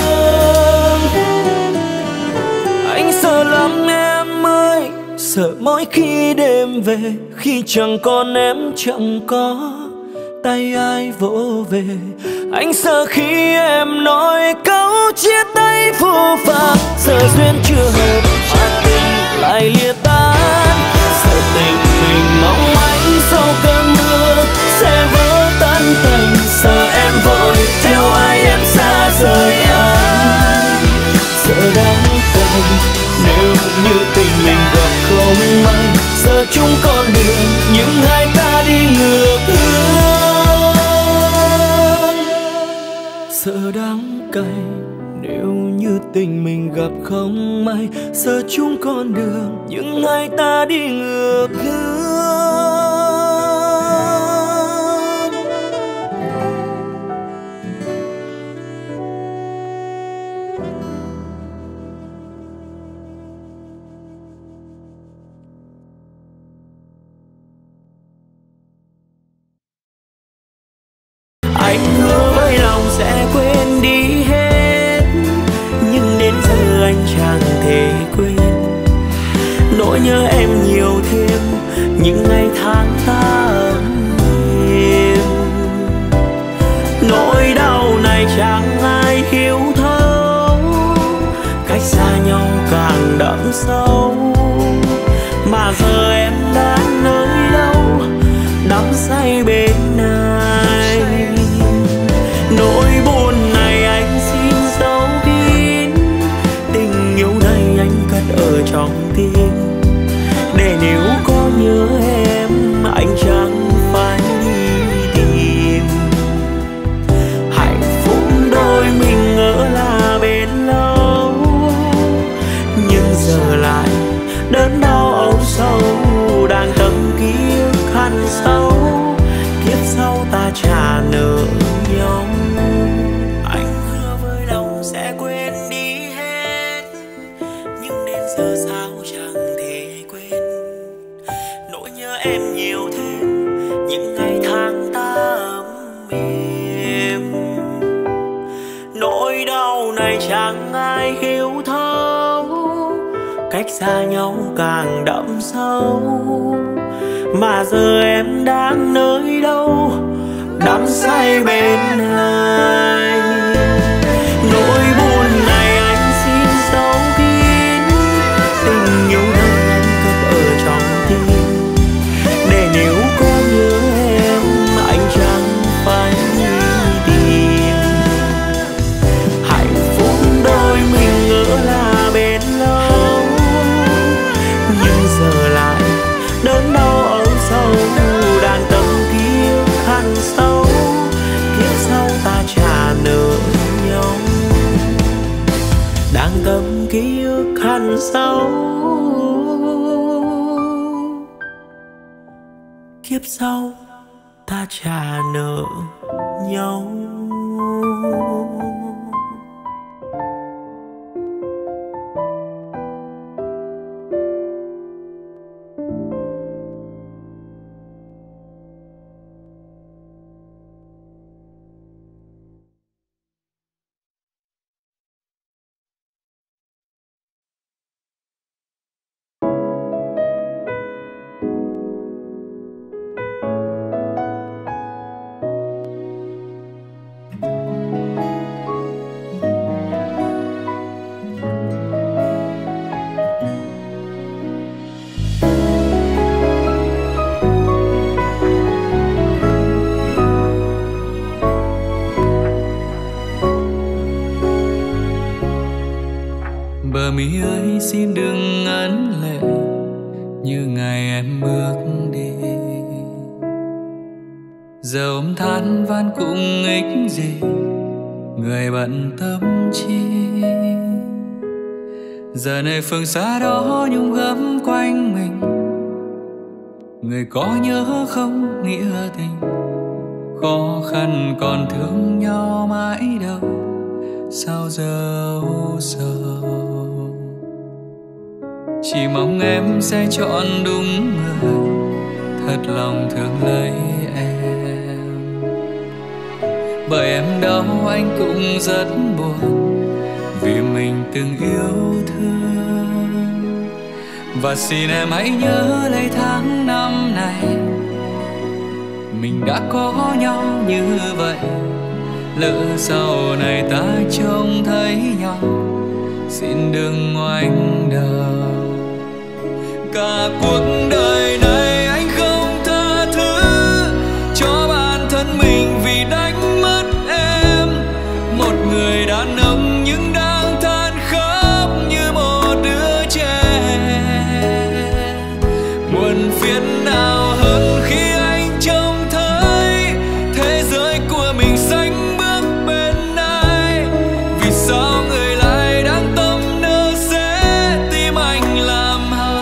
Speaker 3: Anh sợ lắm em ơi, sợ mỗi khi đêm về, khi chẳng còn em chẳng có tay ai vỗ về. Anh sợ khi em nói câu chia tay vô vàn, sợ duyên chưa hợp mà tình lại lìa tan, sợ tình mình mong manh sau cơn mưa sẽ vỡ tan tành, sợ em vội theo ai em xa rời anh, sợ đắng cay nếu như tình mình gặp không may, giờ chúng con đường nhưng hai ta đi ngược hướng, sợ đắng cay nếu như tình mình gặp không may, giờ chúng con đường nhưng hai ta đi ngược hướng. Anh hứa với lòng sẽ quên đi hết, nhưng đến giờ anh chẳng thể quên. Nỗi nhớ em nhiều thêm những ngày tháng ta ấm êm. Nỗi đau này chẳng ai hiểu thấu, cách xa nhau càng đậm sâu. Mà giờ em đã nơi đâu, đắm say bên ai. Nỗi buồn này anh xin giấu kín, tình yêu này anh cất ở trong tim, để nếu có nhớ em anh chẳng phải đi tìm. Hạnh phúc đôi mình ngỡ là bền lâu, nhưng giờ lại đớn đau âu sâu, đang tâm kiếp khăn sâu. Kiếp sau ta trả nợ nhau, anh hứa với lòng sẽ quên đi hết, nhưng đến giờ sao chẳng thể quên. Nỗi nhớ em nhiều thêm những ngày tháng ta ấm êm. Nỗi đau này chẳng ai hiểu thấu, cách xa nhau càng đậm sâu. Mà giờ em đang nơi đâu, đắm say bên ai. Nỗi buồn này anh xin giấu kín, tình yêu này anh cất ở trong tim, để nếu có nhớ em anh chẳng phải đi tìm. Hạnh phúc đôi mình ngỡ là bền lâu, nhưng giờ lại đớn đau âu sâu, đang tâm kiếp khăn sâu. Kiếp sau ta trả nợ nhau, đang tâm kiếp khăn sâu. Kiếp sau ta trả nợ nhau.
Speaker 1: Bờ mi ơi xin đừng ấn lệ như ngày em bước đi, giờ ôm than van cũng ích gì, người bận tâm chi. Giờ này phương xa đó nhung gấm quanh mình, người có nhớ không nghĩa tình, khó khăn còn thương nhau mãi đâu, sao giờ âu sầu. Chỉ mong em sẽ chọn đúng người, thật lòng thương lấy em. Bởi em đau anh cũng rất buồn, vì mình từng yêu thương. Và xin em hãy nhớ lấy tháng năm này, mình đã có nhau như vậy, lỡ sau này ta trông thấy nhau, xin đừng ngoảnh đầu. Cả cuộc đời này anh không tha thứ cho bản thân mình vì đánh mất em, một người đàn ông nhưng đang than khóc như một đứa trẻ. Buồn phiền nào hơn khi anh trông thấy thế giới của mình sánh bước bên ai, vì sao người lại đang tâm nỡ sẽ tim anh làm hại.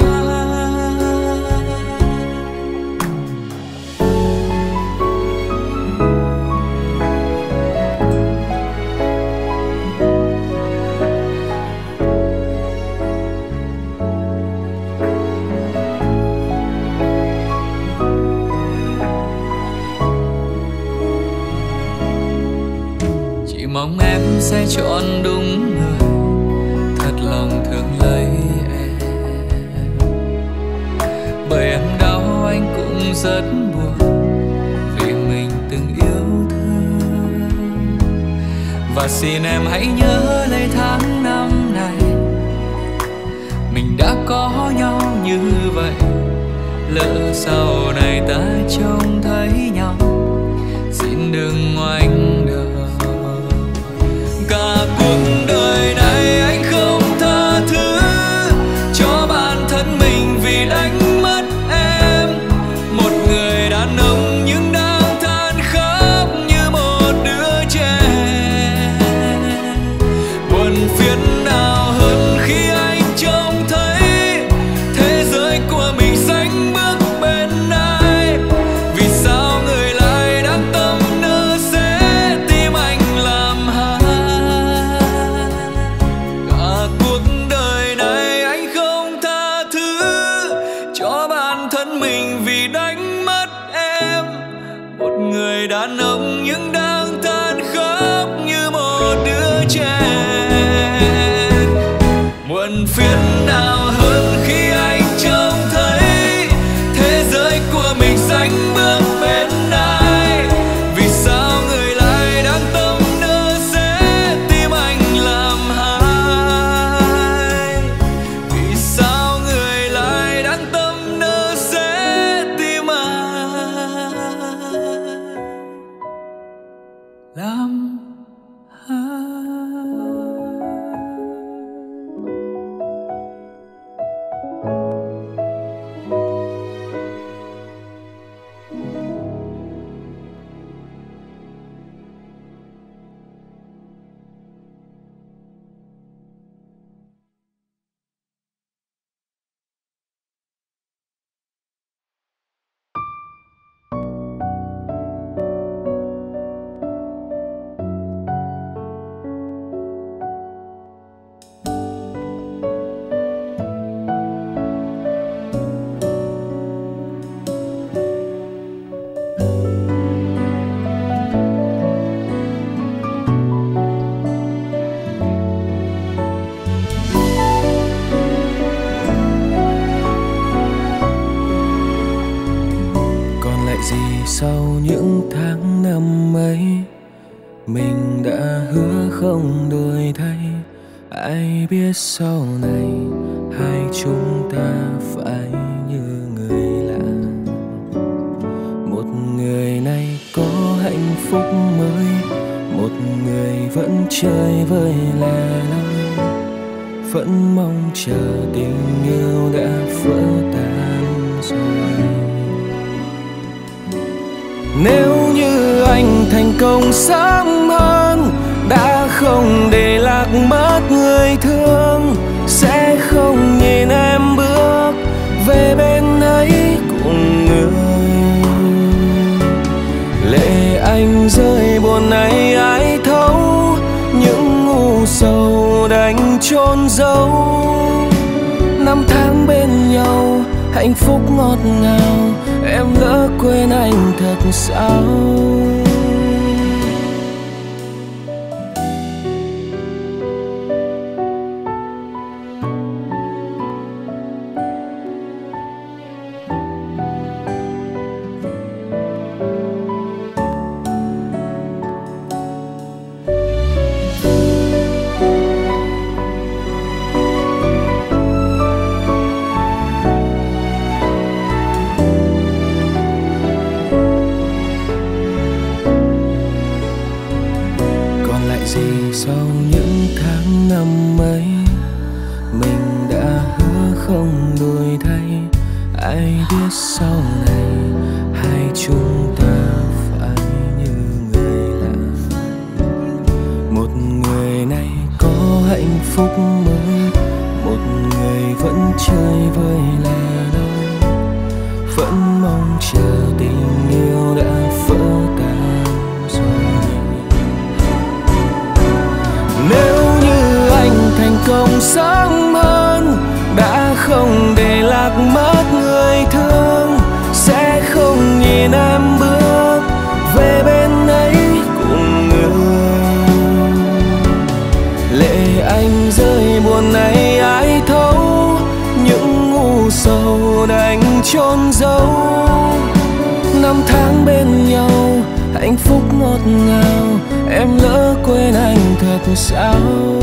Speaker 1: Chỉ mong em sẽ chọn đúng người, thật lòng thương lấy em. Bởi em đau anh cũng rất buồn, vì mình từng yêu thương. Và xin em hãy nhớ lấy tháng năm này, mình đã có nhau như vậy, lỡ sau này ta trông thấy nhau, xin đừng ngoảnh đầu. Cả cuộc đời này anh không tha thứ cho bản thân mình vì đánh mất em, một người đàn ông nhưng đang than khóc như một đứa trẻ. Buồn phiền nào hơn khi anh trông thấy thế giới của mình sánh bước bên ai, vì sao người lại đang tâm nỡ sẽ tim anh làm hại. Cả cuộc đời này anh không tha thứ cho bản thân mình vì đánh mất em, một người đàn ông nhưng đang than khóc như một đứa trẻ. Muộn phiền nào hơn khi anh trông thấy thế giới của mình sánh bước bên ai, vì sao người lại đang tâm nỡ sẽ tim anh làm hại, vì sao người lại đang tâm nỡ sẽ tim anh làm hại.
Speaker 3: Sau những tháng năm ấy, mình đã hứa không đổi thay. Ai biết sau này hai chúng ta phải như người lạ. Một người này có hạnh phúc mới, một người vẫn chơi vơi lẻ loi, vẫn mong chờ tình yêu đã vỡ tan rồi. Nếu như anh thành công sớm hơn, đã không để lạc mất người thương, sẽ không nhìn em bước về bên ấy cùng người. Lệ anh rơi buồn này ai thấu, những ngu sầu đành chôn giấu. Năm tháng bên nhau hạnh phúc ngọt ngào, em lỡ quên anh thật sao. gì sau những tháng năm ấy mình đã hứa không đổi thay. Ai biết sau này hai chúng ta phải như người lạ. Một người này có hạnh phúc mới, một người vẫn chơi vơi lẻ loi, vẫn mong chờ tình yêu đã vỡ tan rồi. Nếu như anh thành công sớm hơn, đã không để lạc mất người thương, sẽ không nhìn em bước về bên ấy cùng người. Lệ anh rơi buồn này ai thấu, những u sầu đành chôn giấu. Năm tháng bên nhau hạnh phúc ngọt ngào, em lỡ quên anh thật sao?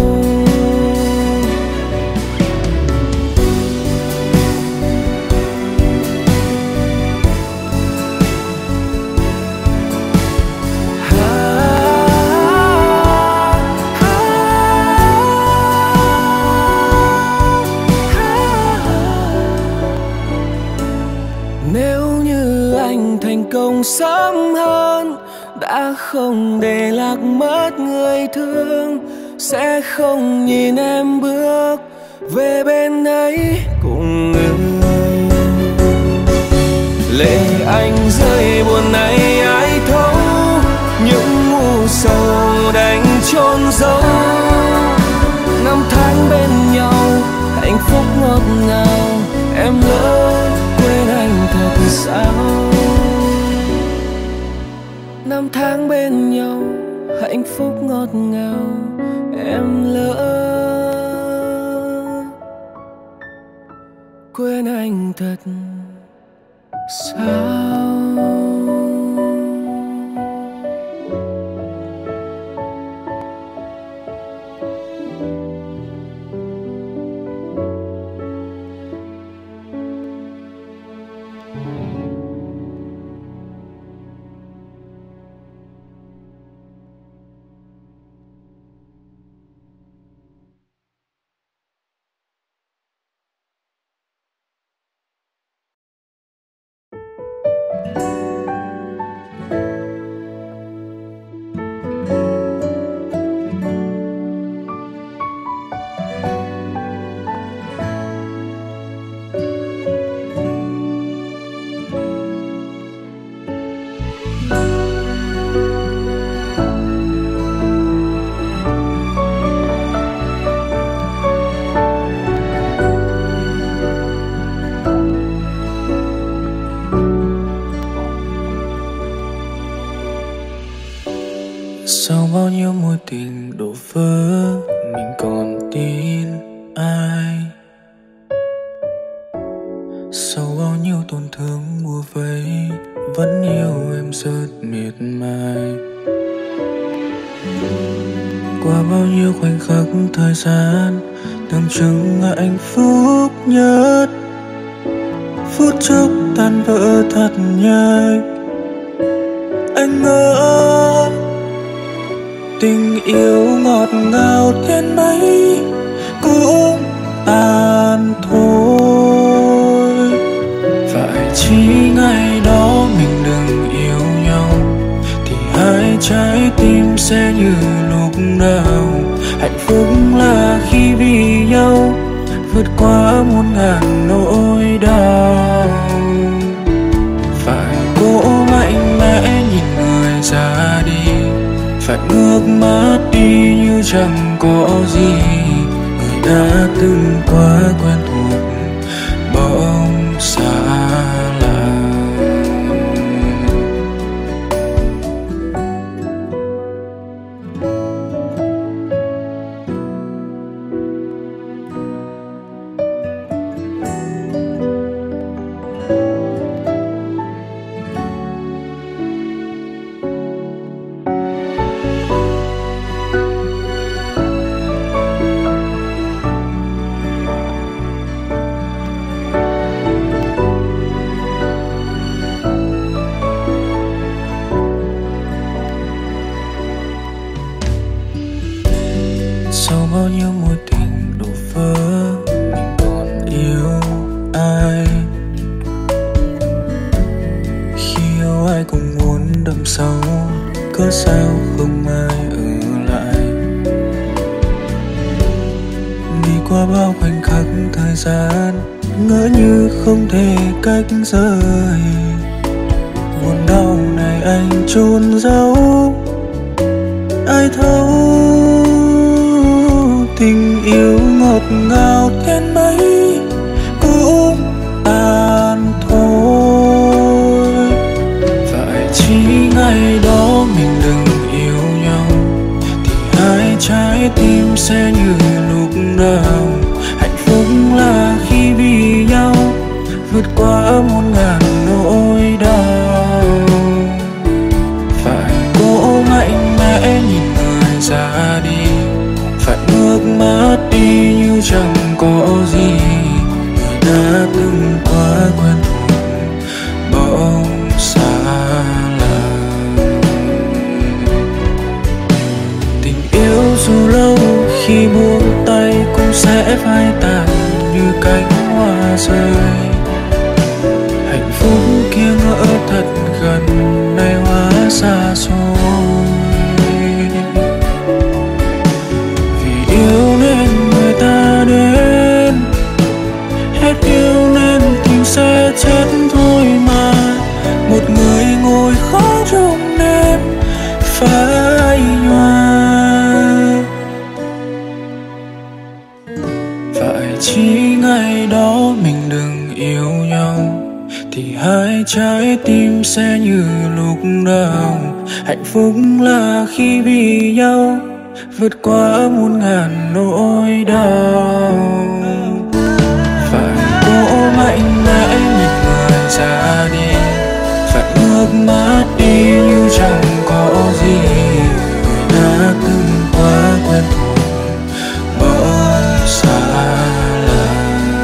Speaker 3: Nếu như anh thành công sớm hơn, đã không để lạc mất người thương, sẽ không nhìn em bước về bên ấy cùng người. Lệ anh rơi buồn này ai thấu, những u sầu đành chôn giấu. Năm tháng bên nhau hạnh phúc ngọt ngào, em lỡ quên anh thật sao? Năm tháng bên nhau hạnh phúc ngọt ngào, em lỡ quên anh thật sao?
Speaker 7: Sau bao nhiêu mối tình đổ vỡ, mình còn tin ai? Sau bao nhiêu tổn thương bủa vây, vẫn yêu em rất miệt mài. Qua bao nhiêu khoảnh khắc thời gian, tưởng chừng là hạnh phúc nhất, phút chốc tan vỡ thật nhanh. Anh ngỡ tình yêu ngọt ngào đến mấy cũng tàn thôi. Phải chỉ ngày đó mình đừng yêu nhau, thì hai trái tim sẽ như lúc nào. Hạnh phúc là khi vì nhau vượt qua muôn ngàn nỗi đau. Phải cố mạnh mẽ nhìn người ra đi, phải ngước mắt đi như chẳng có gì. Người đã từng quá quen thuộc bỗng xa lạ. sau bao nhiêu mối tình đổ vỡ, mình còn yêu ai? Khi yêu ai cũng muốn đậm sâu, cớ sao không ai ở lại? Đi qua bao khoảnh khắc thời gian, ngỡ như không thể cách rời. Buồn đau này anh chôn giấu, ai thấu tình yêu ngọt ngào đến mấy cũng tàn thôi. Phải chỉ ngày đó mình đừng yêu nhau thì hai trái tim sẽ như lúc nào. Hạnh phúc là khi vì nhau vượt qua muôn ngàn nỗi đau. Phải cố mạnh mẽ nhìn người ra đi, phải ngước mắt đi như chẳng có gì. Người đã từng quá quen thuộc bỗng xa lạ. Tình yêu dù lâu khi buông tay cũng sẽ phai tàn như cánh hoa rơi. Hạnh phúc kia ngỡ thật gần, nay hóa xa xôi. Vì yêu nên người ta đến, hết yêu nên tình sẽ chết thôi mà. Một người ngồi khóc trong đêm phai nhòa. Phải chỉ ngày đó mình đừng yêu nhau thì hai trái tim sẽ như lúc đầu. Hạnh phúc là khi vì nhau vượt qua muôn ngàn nỗi đau. Phải cố mạnh mẽ nhìn người ra đi, phải ngước mắt đi như chẳng có gì. Người đã từng quá quen thuộc bỗng xa lạ.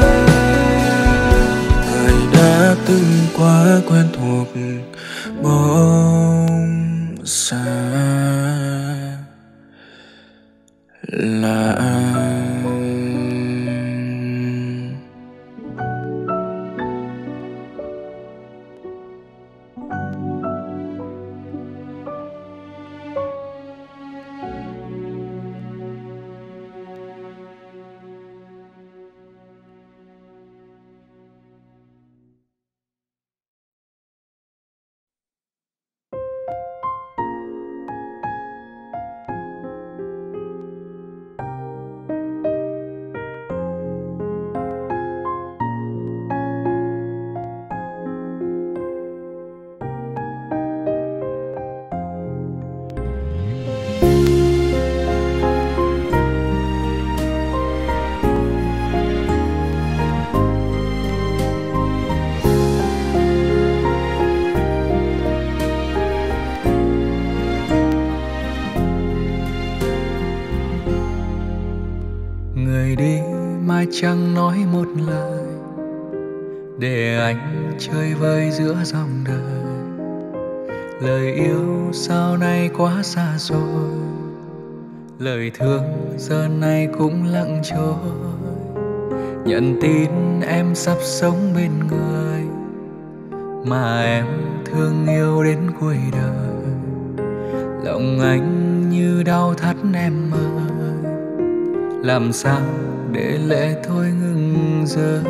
Speaker 7: Người đã từng quá quen thuộc bỗng xa lạ.
Speaker 1: Người đi mai chẳng nói một lời, để anh chơi vơi giữa dòng đời. Lời yêu sau này quá xa xôi, lời thương giờ này cũng lặng trôi. Nhận tin em sắp sống bên người mà em thương yêu đến cuối đời. Lòng anh như đau thắt em ơi, làm sao để lệ thôi ngừng rơi.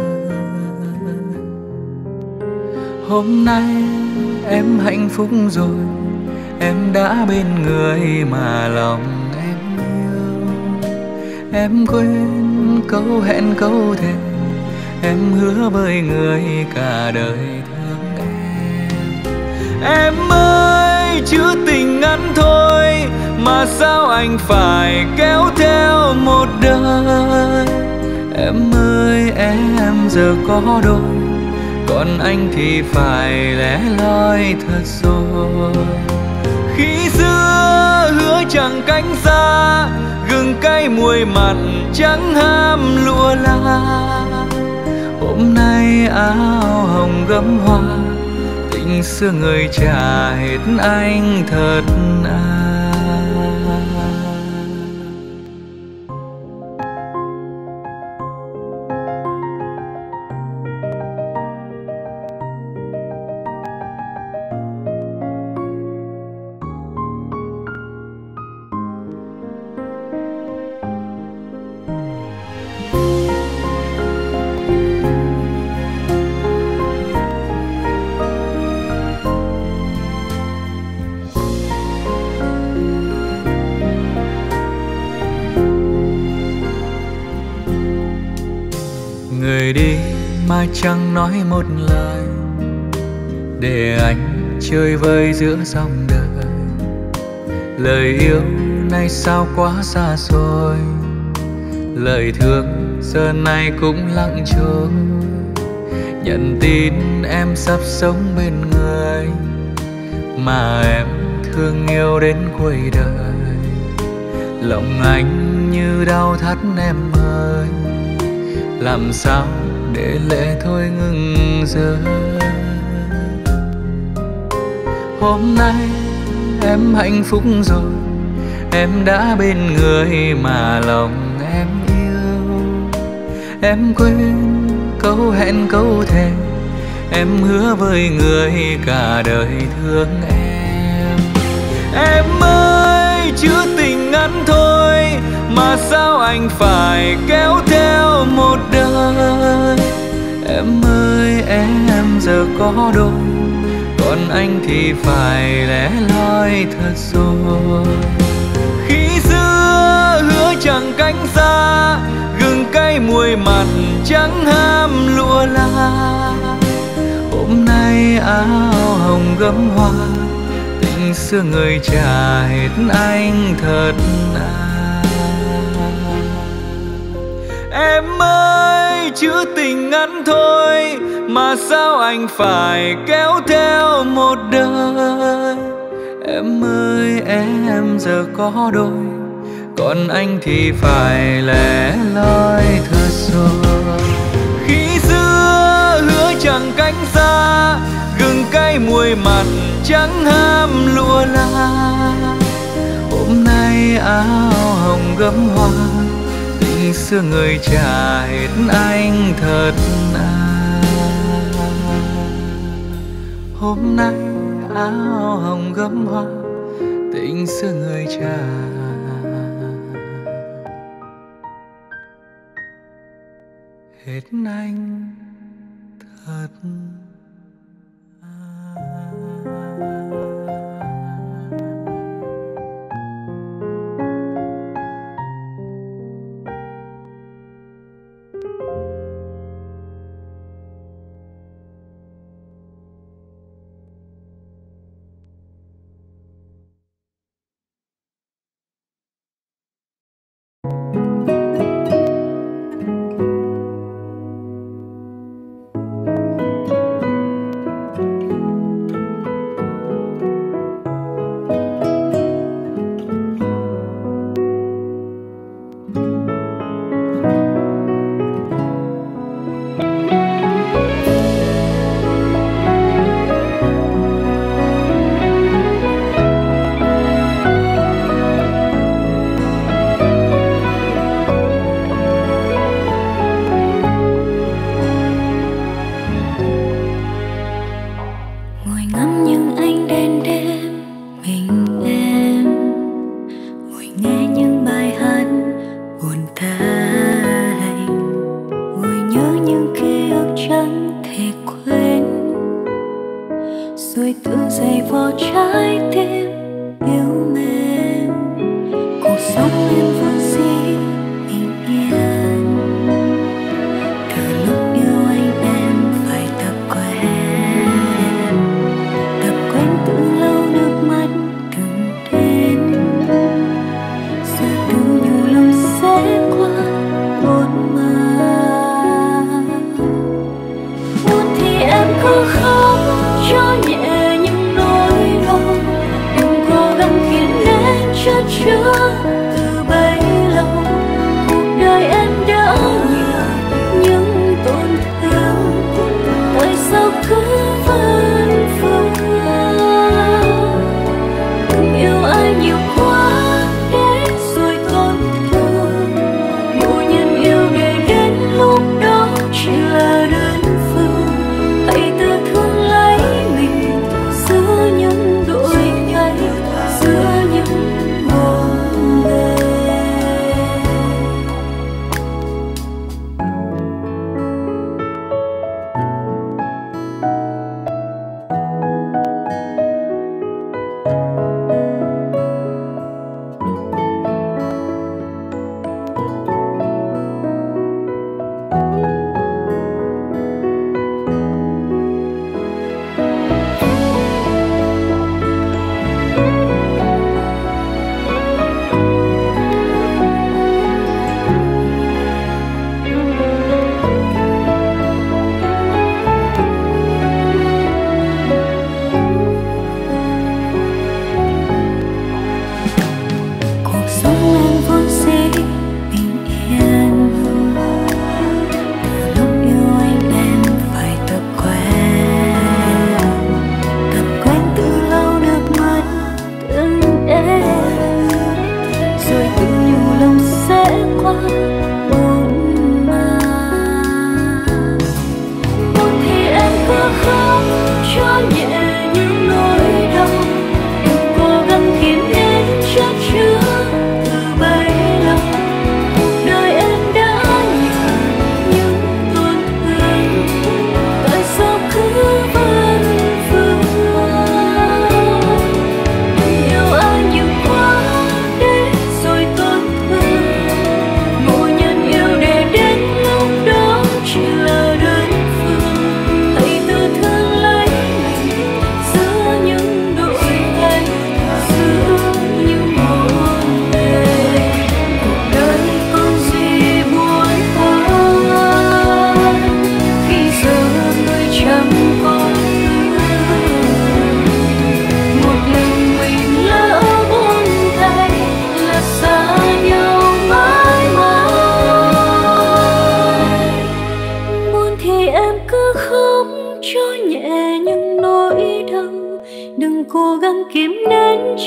Speaker 1: Hôm nay em hạnh phúc rồi, em đã bên người mà lòng em yêu. Em quên câu hẹn câu thề, em hứa với người cả đời thương em. Em ơi chữ tình ngắn thôi mà sao anh phải kéo theo một đời. Em ơi em giờ có đôi, còn anh thì phải lẻ loi thật rồi. Khi xưa hứa chẳng cánh xa, gừng cay muối mặn chẳng ham lụa la. Hôm nay áo hồng gấm hoa, tình xưa người trả hết anh. anh thật à. người đi mà chẳng nói một lời, để anh chơi vơi giữa dòng đời. Lời yêu nay sao quá xa xôi, lời thương giờ này cũng lặng trôi. Nhận tin em sắp sống bên người mà em thương yêu đến cuối đời. Lòng anh như đau thắt em ơi, làm sao để lệ thôi ngừng rơi. Hôm nay em hạnh phúc rồi, em đã bên người mà lòng em yêu. Em quên câu hẹn câu thề, em hứa với người cả đời thương em. Em ơi chữ tình ngắn thôi mà sao anh phải kéo theo một đời. Em ơi em giờ có đôi, còn anh thì phải lẻ loi thật rồi. Khi xưa hứa chẳng cánh xa, gừng cay muối mặn chẳng ham lụa la. Hôm nay áo hồng gấm hoa, tình xưa người trả hết anh thật à. Em ơi chữ tình ngắn thôi mà sao anh phải kéo theo một đời. Em ơi em giờ có đôi, còn anh thì phải lẻ loi thật rồi. Khi xưa hứa chẳng cánh xa, gừng cay muối mặn chẳng ham lụa la. Hôm nay áo hồng gấm hoa, tình xưa người trả hết anh thật à. Hôm nay áo hồng gấm hoa, tình xưa người trả hết anh thật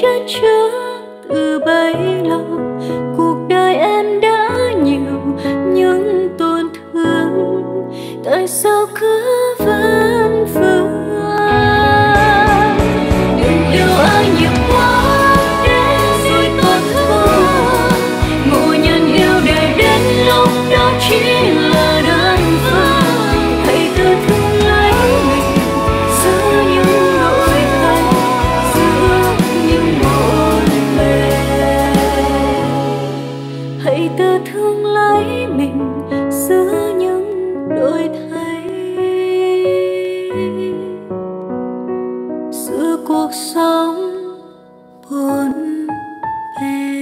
Speaker 2: chất chứa từ bấy lâu. Cuộc đời em đã nhiều những tổn thương, tại sao cứ vẫn vương? Đừng yêu ai nhiều quá để rồi tổn thương. Ngộ nhận yêu đời đến lúc đó chỉ là đơn phương. Hãy tự thương lấy mình giữa những nỗi đau, giữa những buồn bề. Hãy tự thương lấy mình giữa những đổi thay, giữa cuộc sống buồn bề.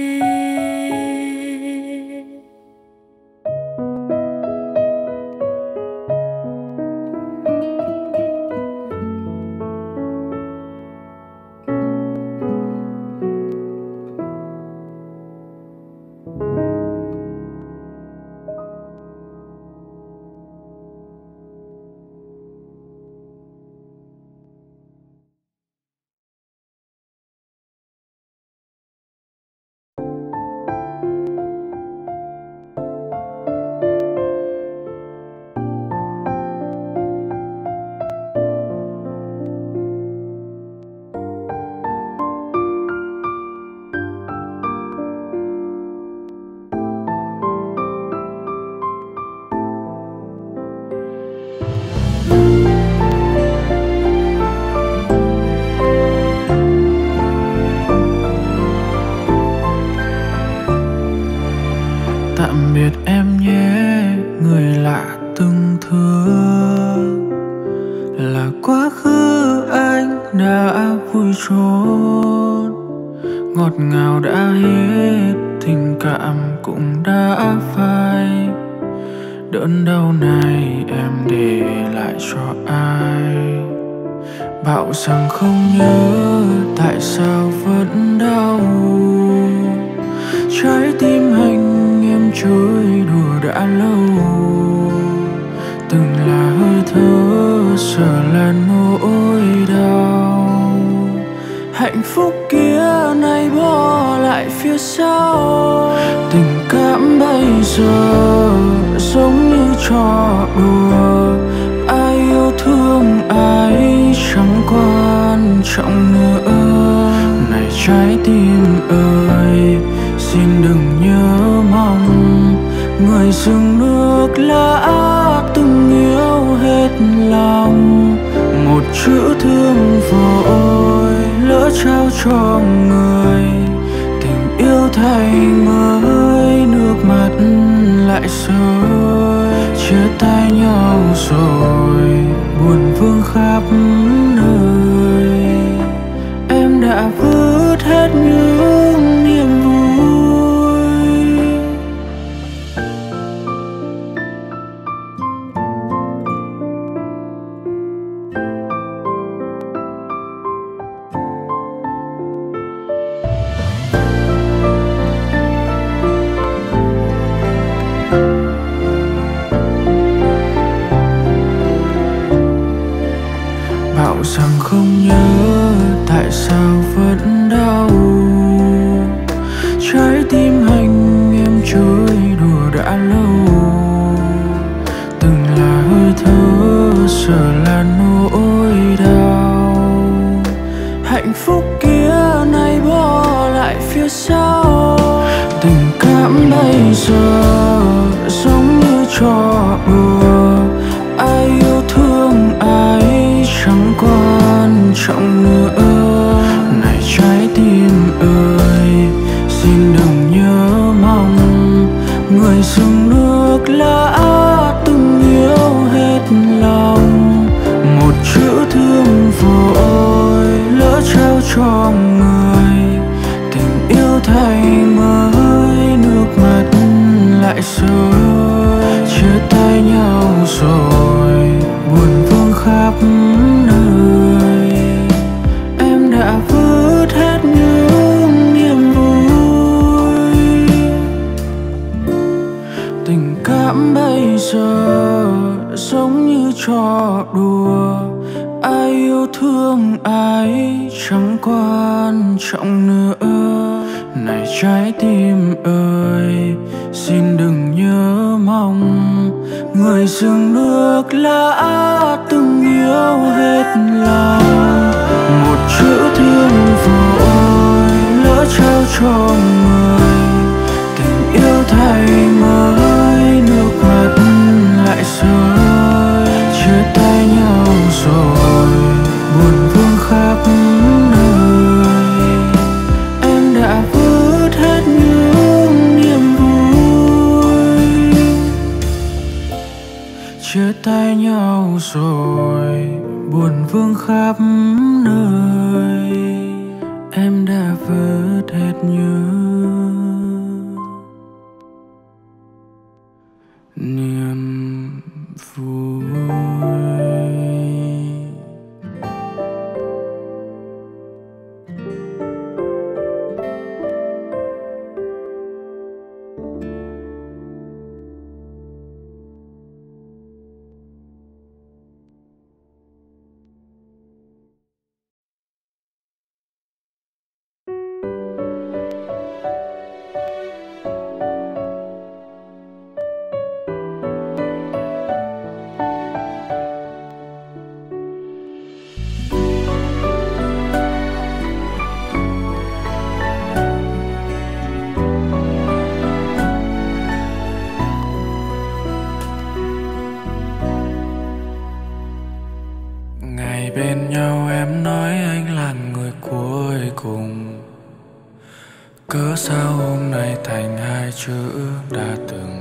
Speaker 7: Tạm biệt em nhé, người lạ từng thương. Là quá khứ anh đã vui trốn, ngọt ngào đã hết, tình cảm cũng đã phai. Đớn đau này em để lại cho ai? Bảo rằng không nhớ, tại sao vẫn đau? Trái tim anh em trôi đùa đã lâu, từng là hơi thở, giờ là nỗi đau. Hạnh phúc kia nay bỏ lại phía sau, tình cảm bây giờ giống như trò đùa. Ai yêu thương ai chẳng quan trọng nữa. Này trái tim ơi, xin đừng nhớ mong người dừng nước lã từng yêu hết lòng. Một chữ thương vội lỡ trao cho người, tình yêu thay mới nước mắt lại rơi. Chia tay nhau rồi buồn vương khắp nơi, em đã vứt hết những niềm vui. Bảo rằng không nhớ, tại sao vẫn đau? Trái tim anh em trôi đùa đã lâu, từng là hơi thở, giờ là nỗi đau. Hạnh phúc kia nay bỏ lại phía sau, tình cảm bây giờ giống như trò đùa. Ai yêu thương ai chẳng quan trọng nữa. Này trái tim ơi, xin đừng nhớ mong người dừng nước lã từng yêu hết lòng. Một chữ thương vội lỡ trao cho người, tình yêu thay mới nước mắt lại rơi. Chia tay nhau rồi buồn vương khắp nơi, em đã vứt hết những niềm vui. Tình cảm bây giờ giống như trò đùa. Ai yêu thương ai chẳng quan quan trọng nữa. Này trái tim ơi, xin đừng nhớ mong người dưng nước lã từng yêu hết lòng. Một chữ thương vội lỡ trao cho người, tình yêu thay mới nước mắt lại rơi. Chia tay nhau rồi buồn vương khắp nơi, em đã vứt hết những niềm vui. Chia tay nhau rồi buồn vương khắp nơi, em đã vứt hết những niềm vui. Ngày bên nhau em nói anh là người cuối cùng, cớ sao hôm nay thành hai chữ đã từng.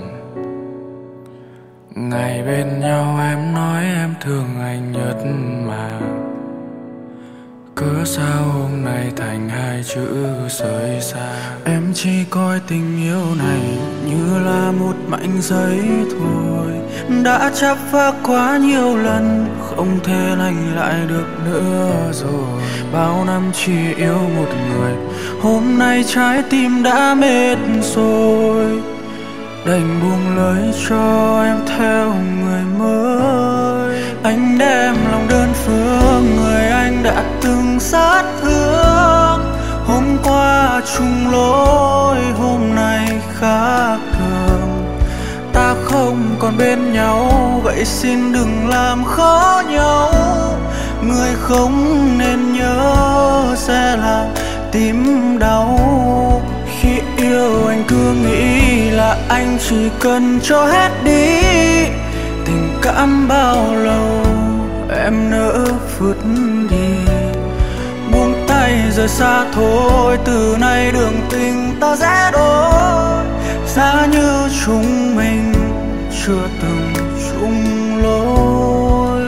Speaker 7: Ngày bên nhau em nói em thương anh nhất mà, cớ sao hôm nay thành hai chữ rời xa. Em chỉ coi tình yêu này như là một mảnh giấy thôi, đã chắp vá quá nhiều lần không thể lành lại được nữa rồi. Bao năm chỉ yêu một người, hôm nay trái tim đã mệt rồi, đành buông lời cho em theo người mới. Anh đem lòng đơn phương người anh đã từng sát thương, hôm qua chung lối hôm nay khác thường. Ta không còn bên nhau vậy xin đừng làm khó nhau, người không nên nhớ sẽ là tim đau. Khi yêu anh cứ nghĩ là anh chỉ cần cho hết đi, tình cảm bao lâu em nỡ vứt đi. Buông tay rời xa thôi, từ nay đường tình ta sẽ đổi, giá như chúng mình chưa từng chung lối.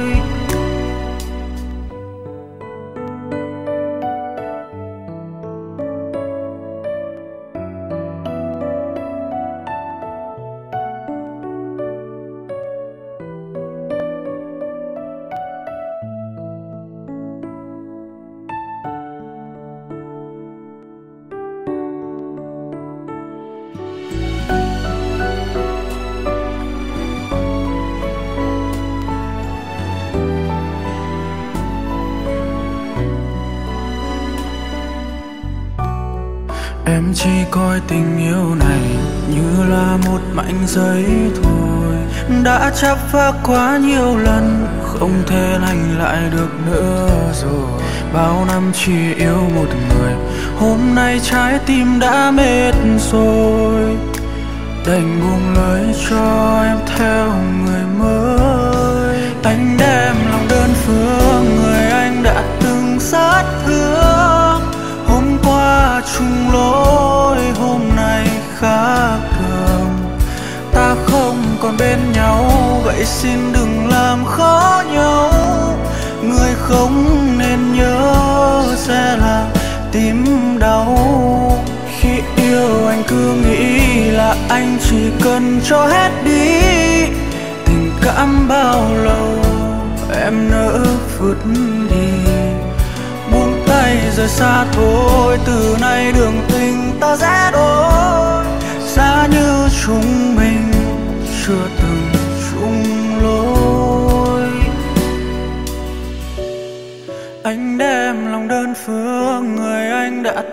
Speaker 7: Em chỉ coi tình yêu này như là một mảnh giấy thôi, đã chắp vá quá nhiều lần không thể lành lại được nữa rồi. Bao năm chỉ yêu một người, hôm nay trái tim đã mệt rồi, đành buông lời cho em theo người mới. Anh đem lòng đơn phương người anh đã từng sát thương, hôm qua chung lối hôm nay khác thường. Ta không còn bên nhau vậy xin đừng làm khó nhau, người không nên nhớ sẽ là tim đau. Khi yêu anh cứ nghĩ là anh chỉ cần cho hết đi, tình cảm bao lâu em nỡ vứt đi. Buông tay rời xa thôi, từ nay đường tình ta sẽ đổi, giá như chúng mình chưa từng chung lối. Anh đem lòng đơn phương người anh đã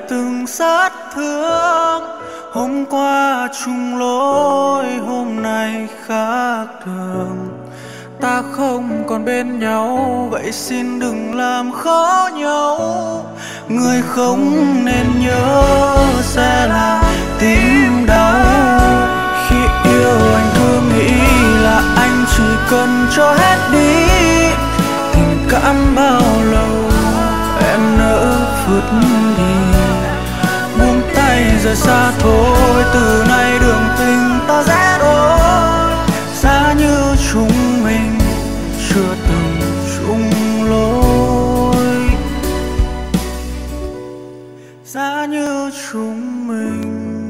Speaker 7: sát thương. Hôm qua chung lối, hôm nay khác thường. Ta không còn bên nhau, vậy xin đừng làm khó nhau. Người không nên nhớ sẽ là tim đau. Khi yêu anh cứ nghĩ là anh chỉ cần cho hết đi. Tình cảm bao lâu em nỡ vứt đi. Buông tay rời xa thôi, từ nay đường tình ta sẽ đôi. Giá như chúng mình chưa từng chung lối. Giá như chúng mình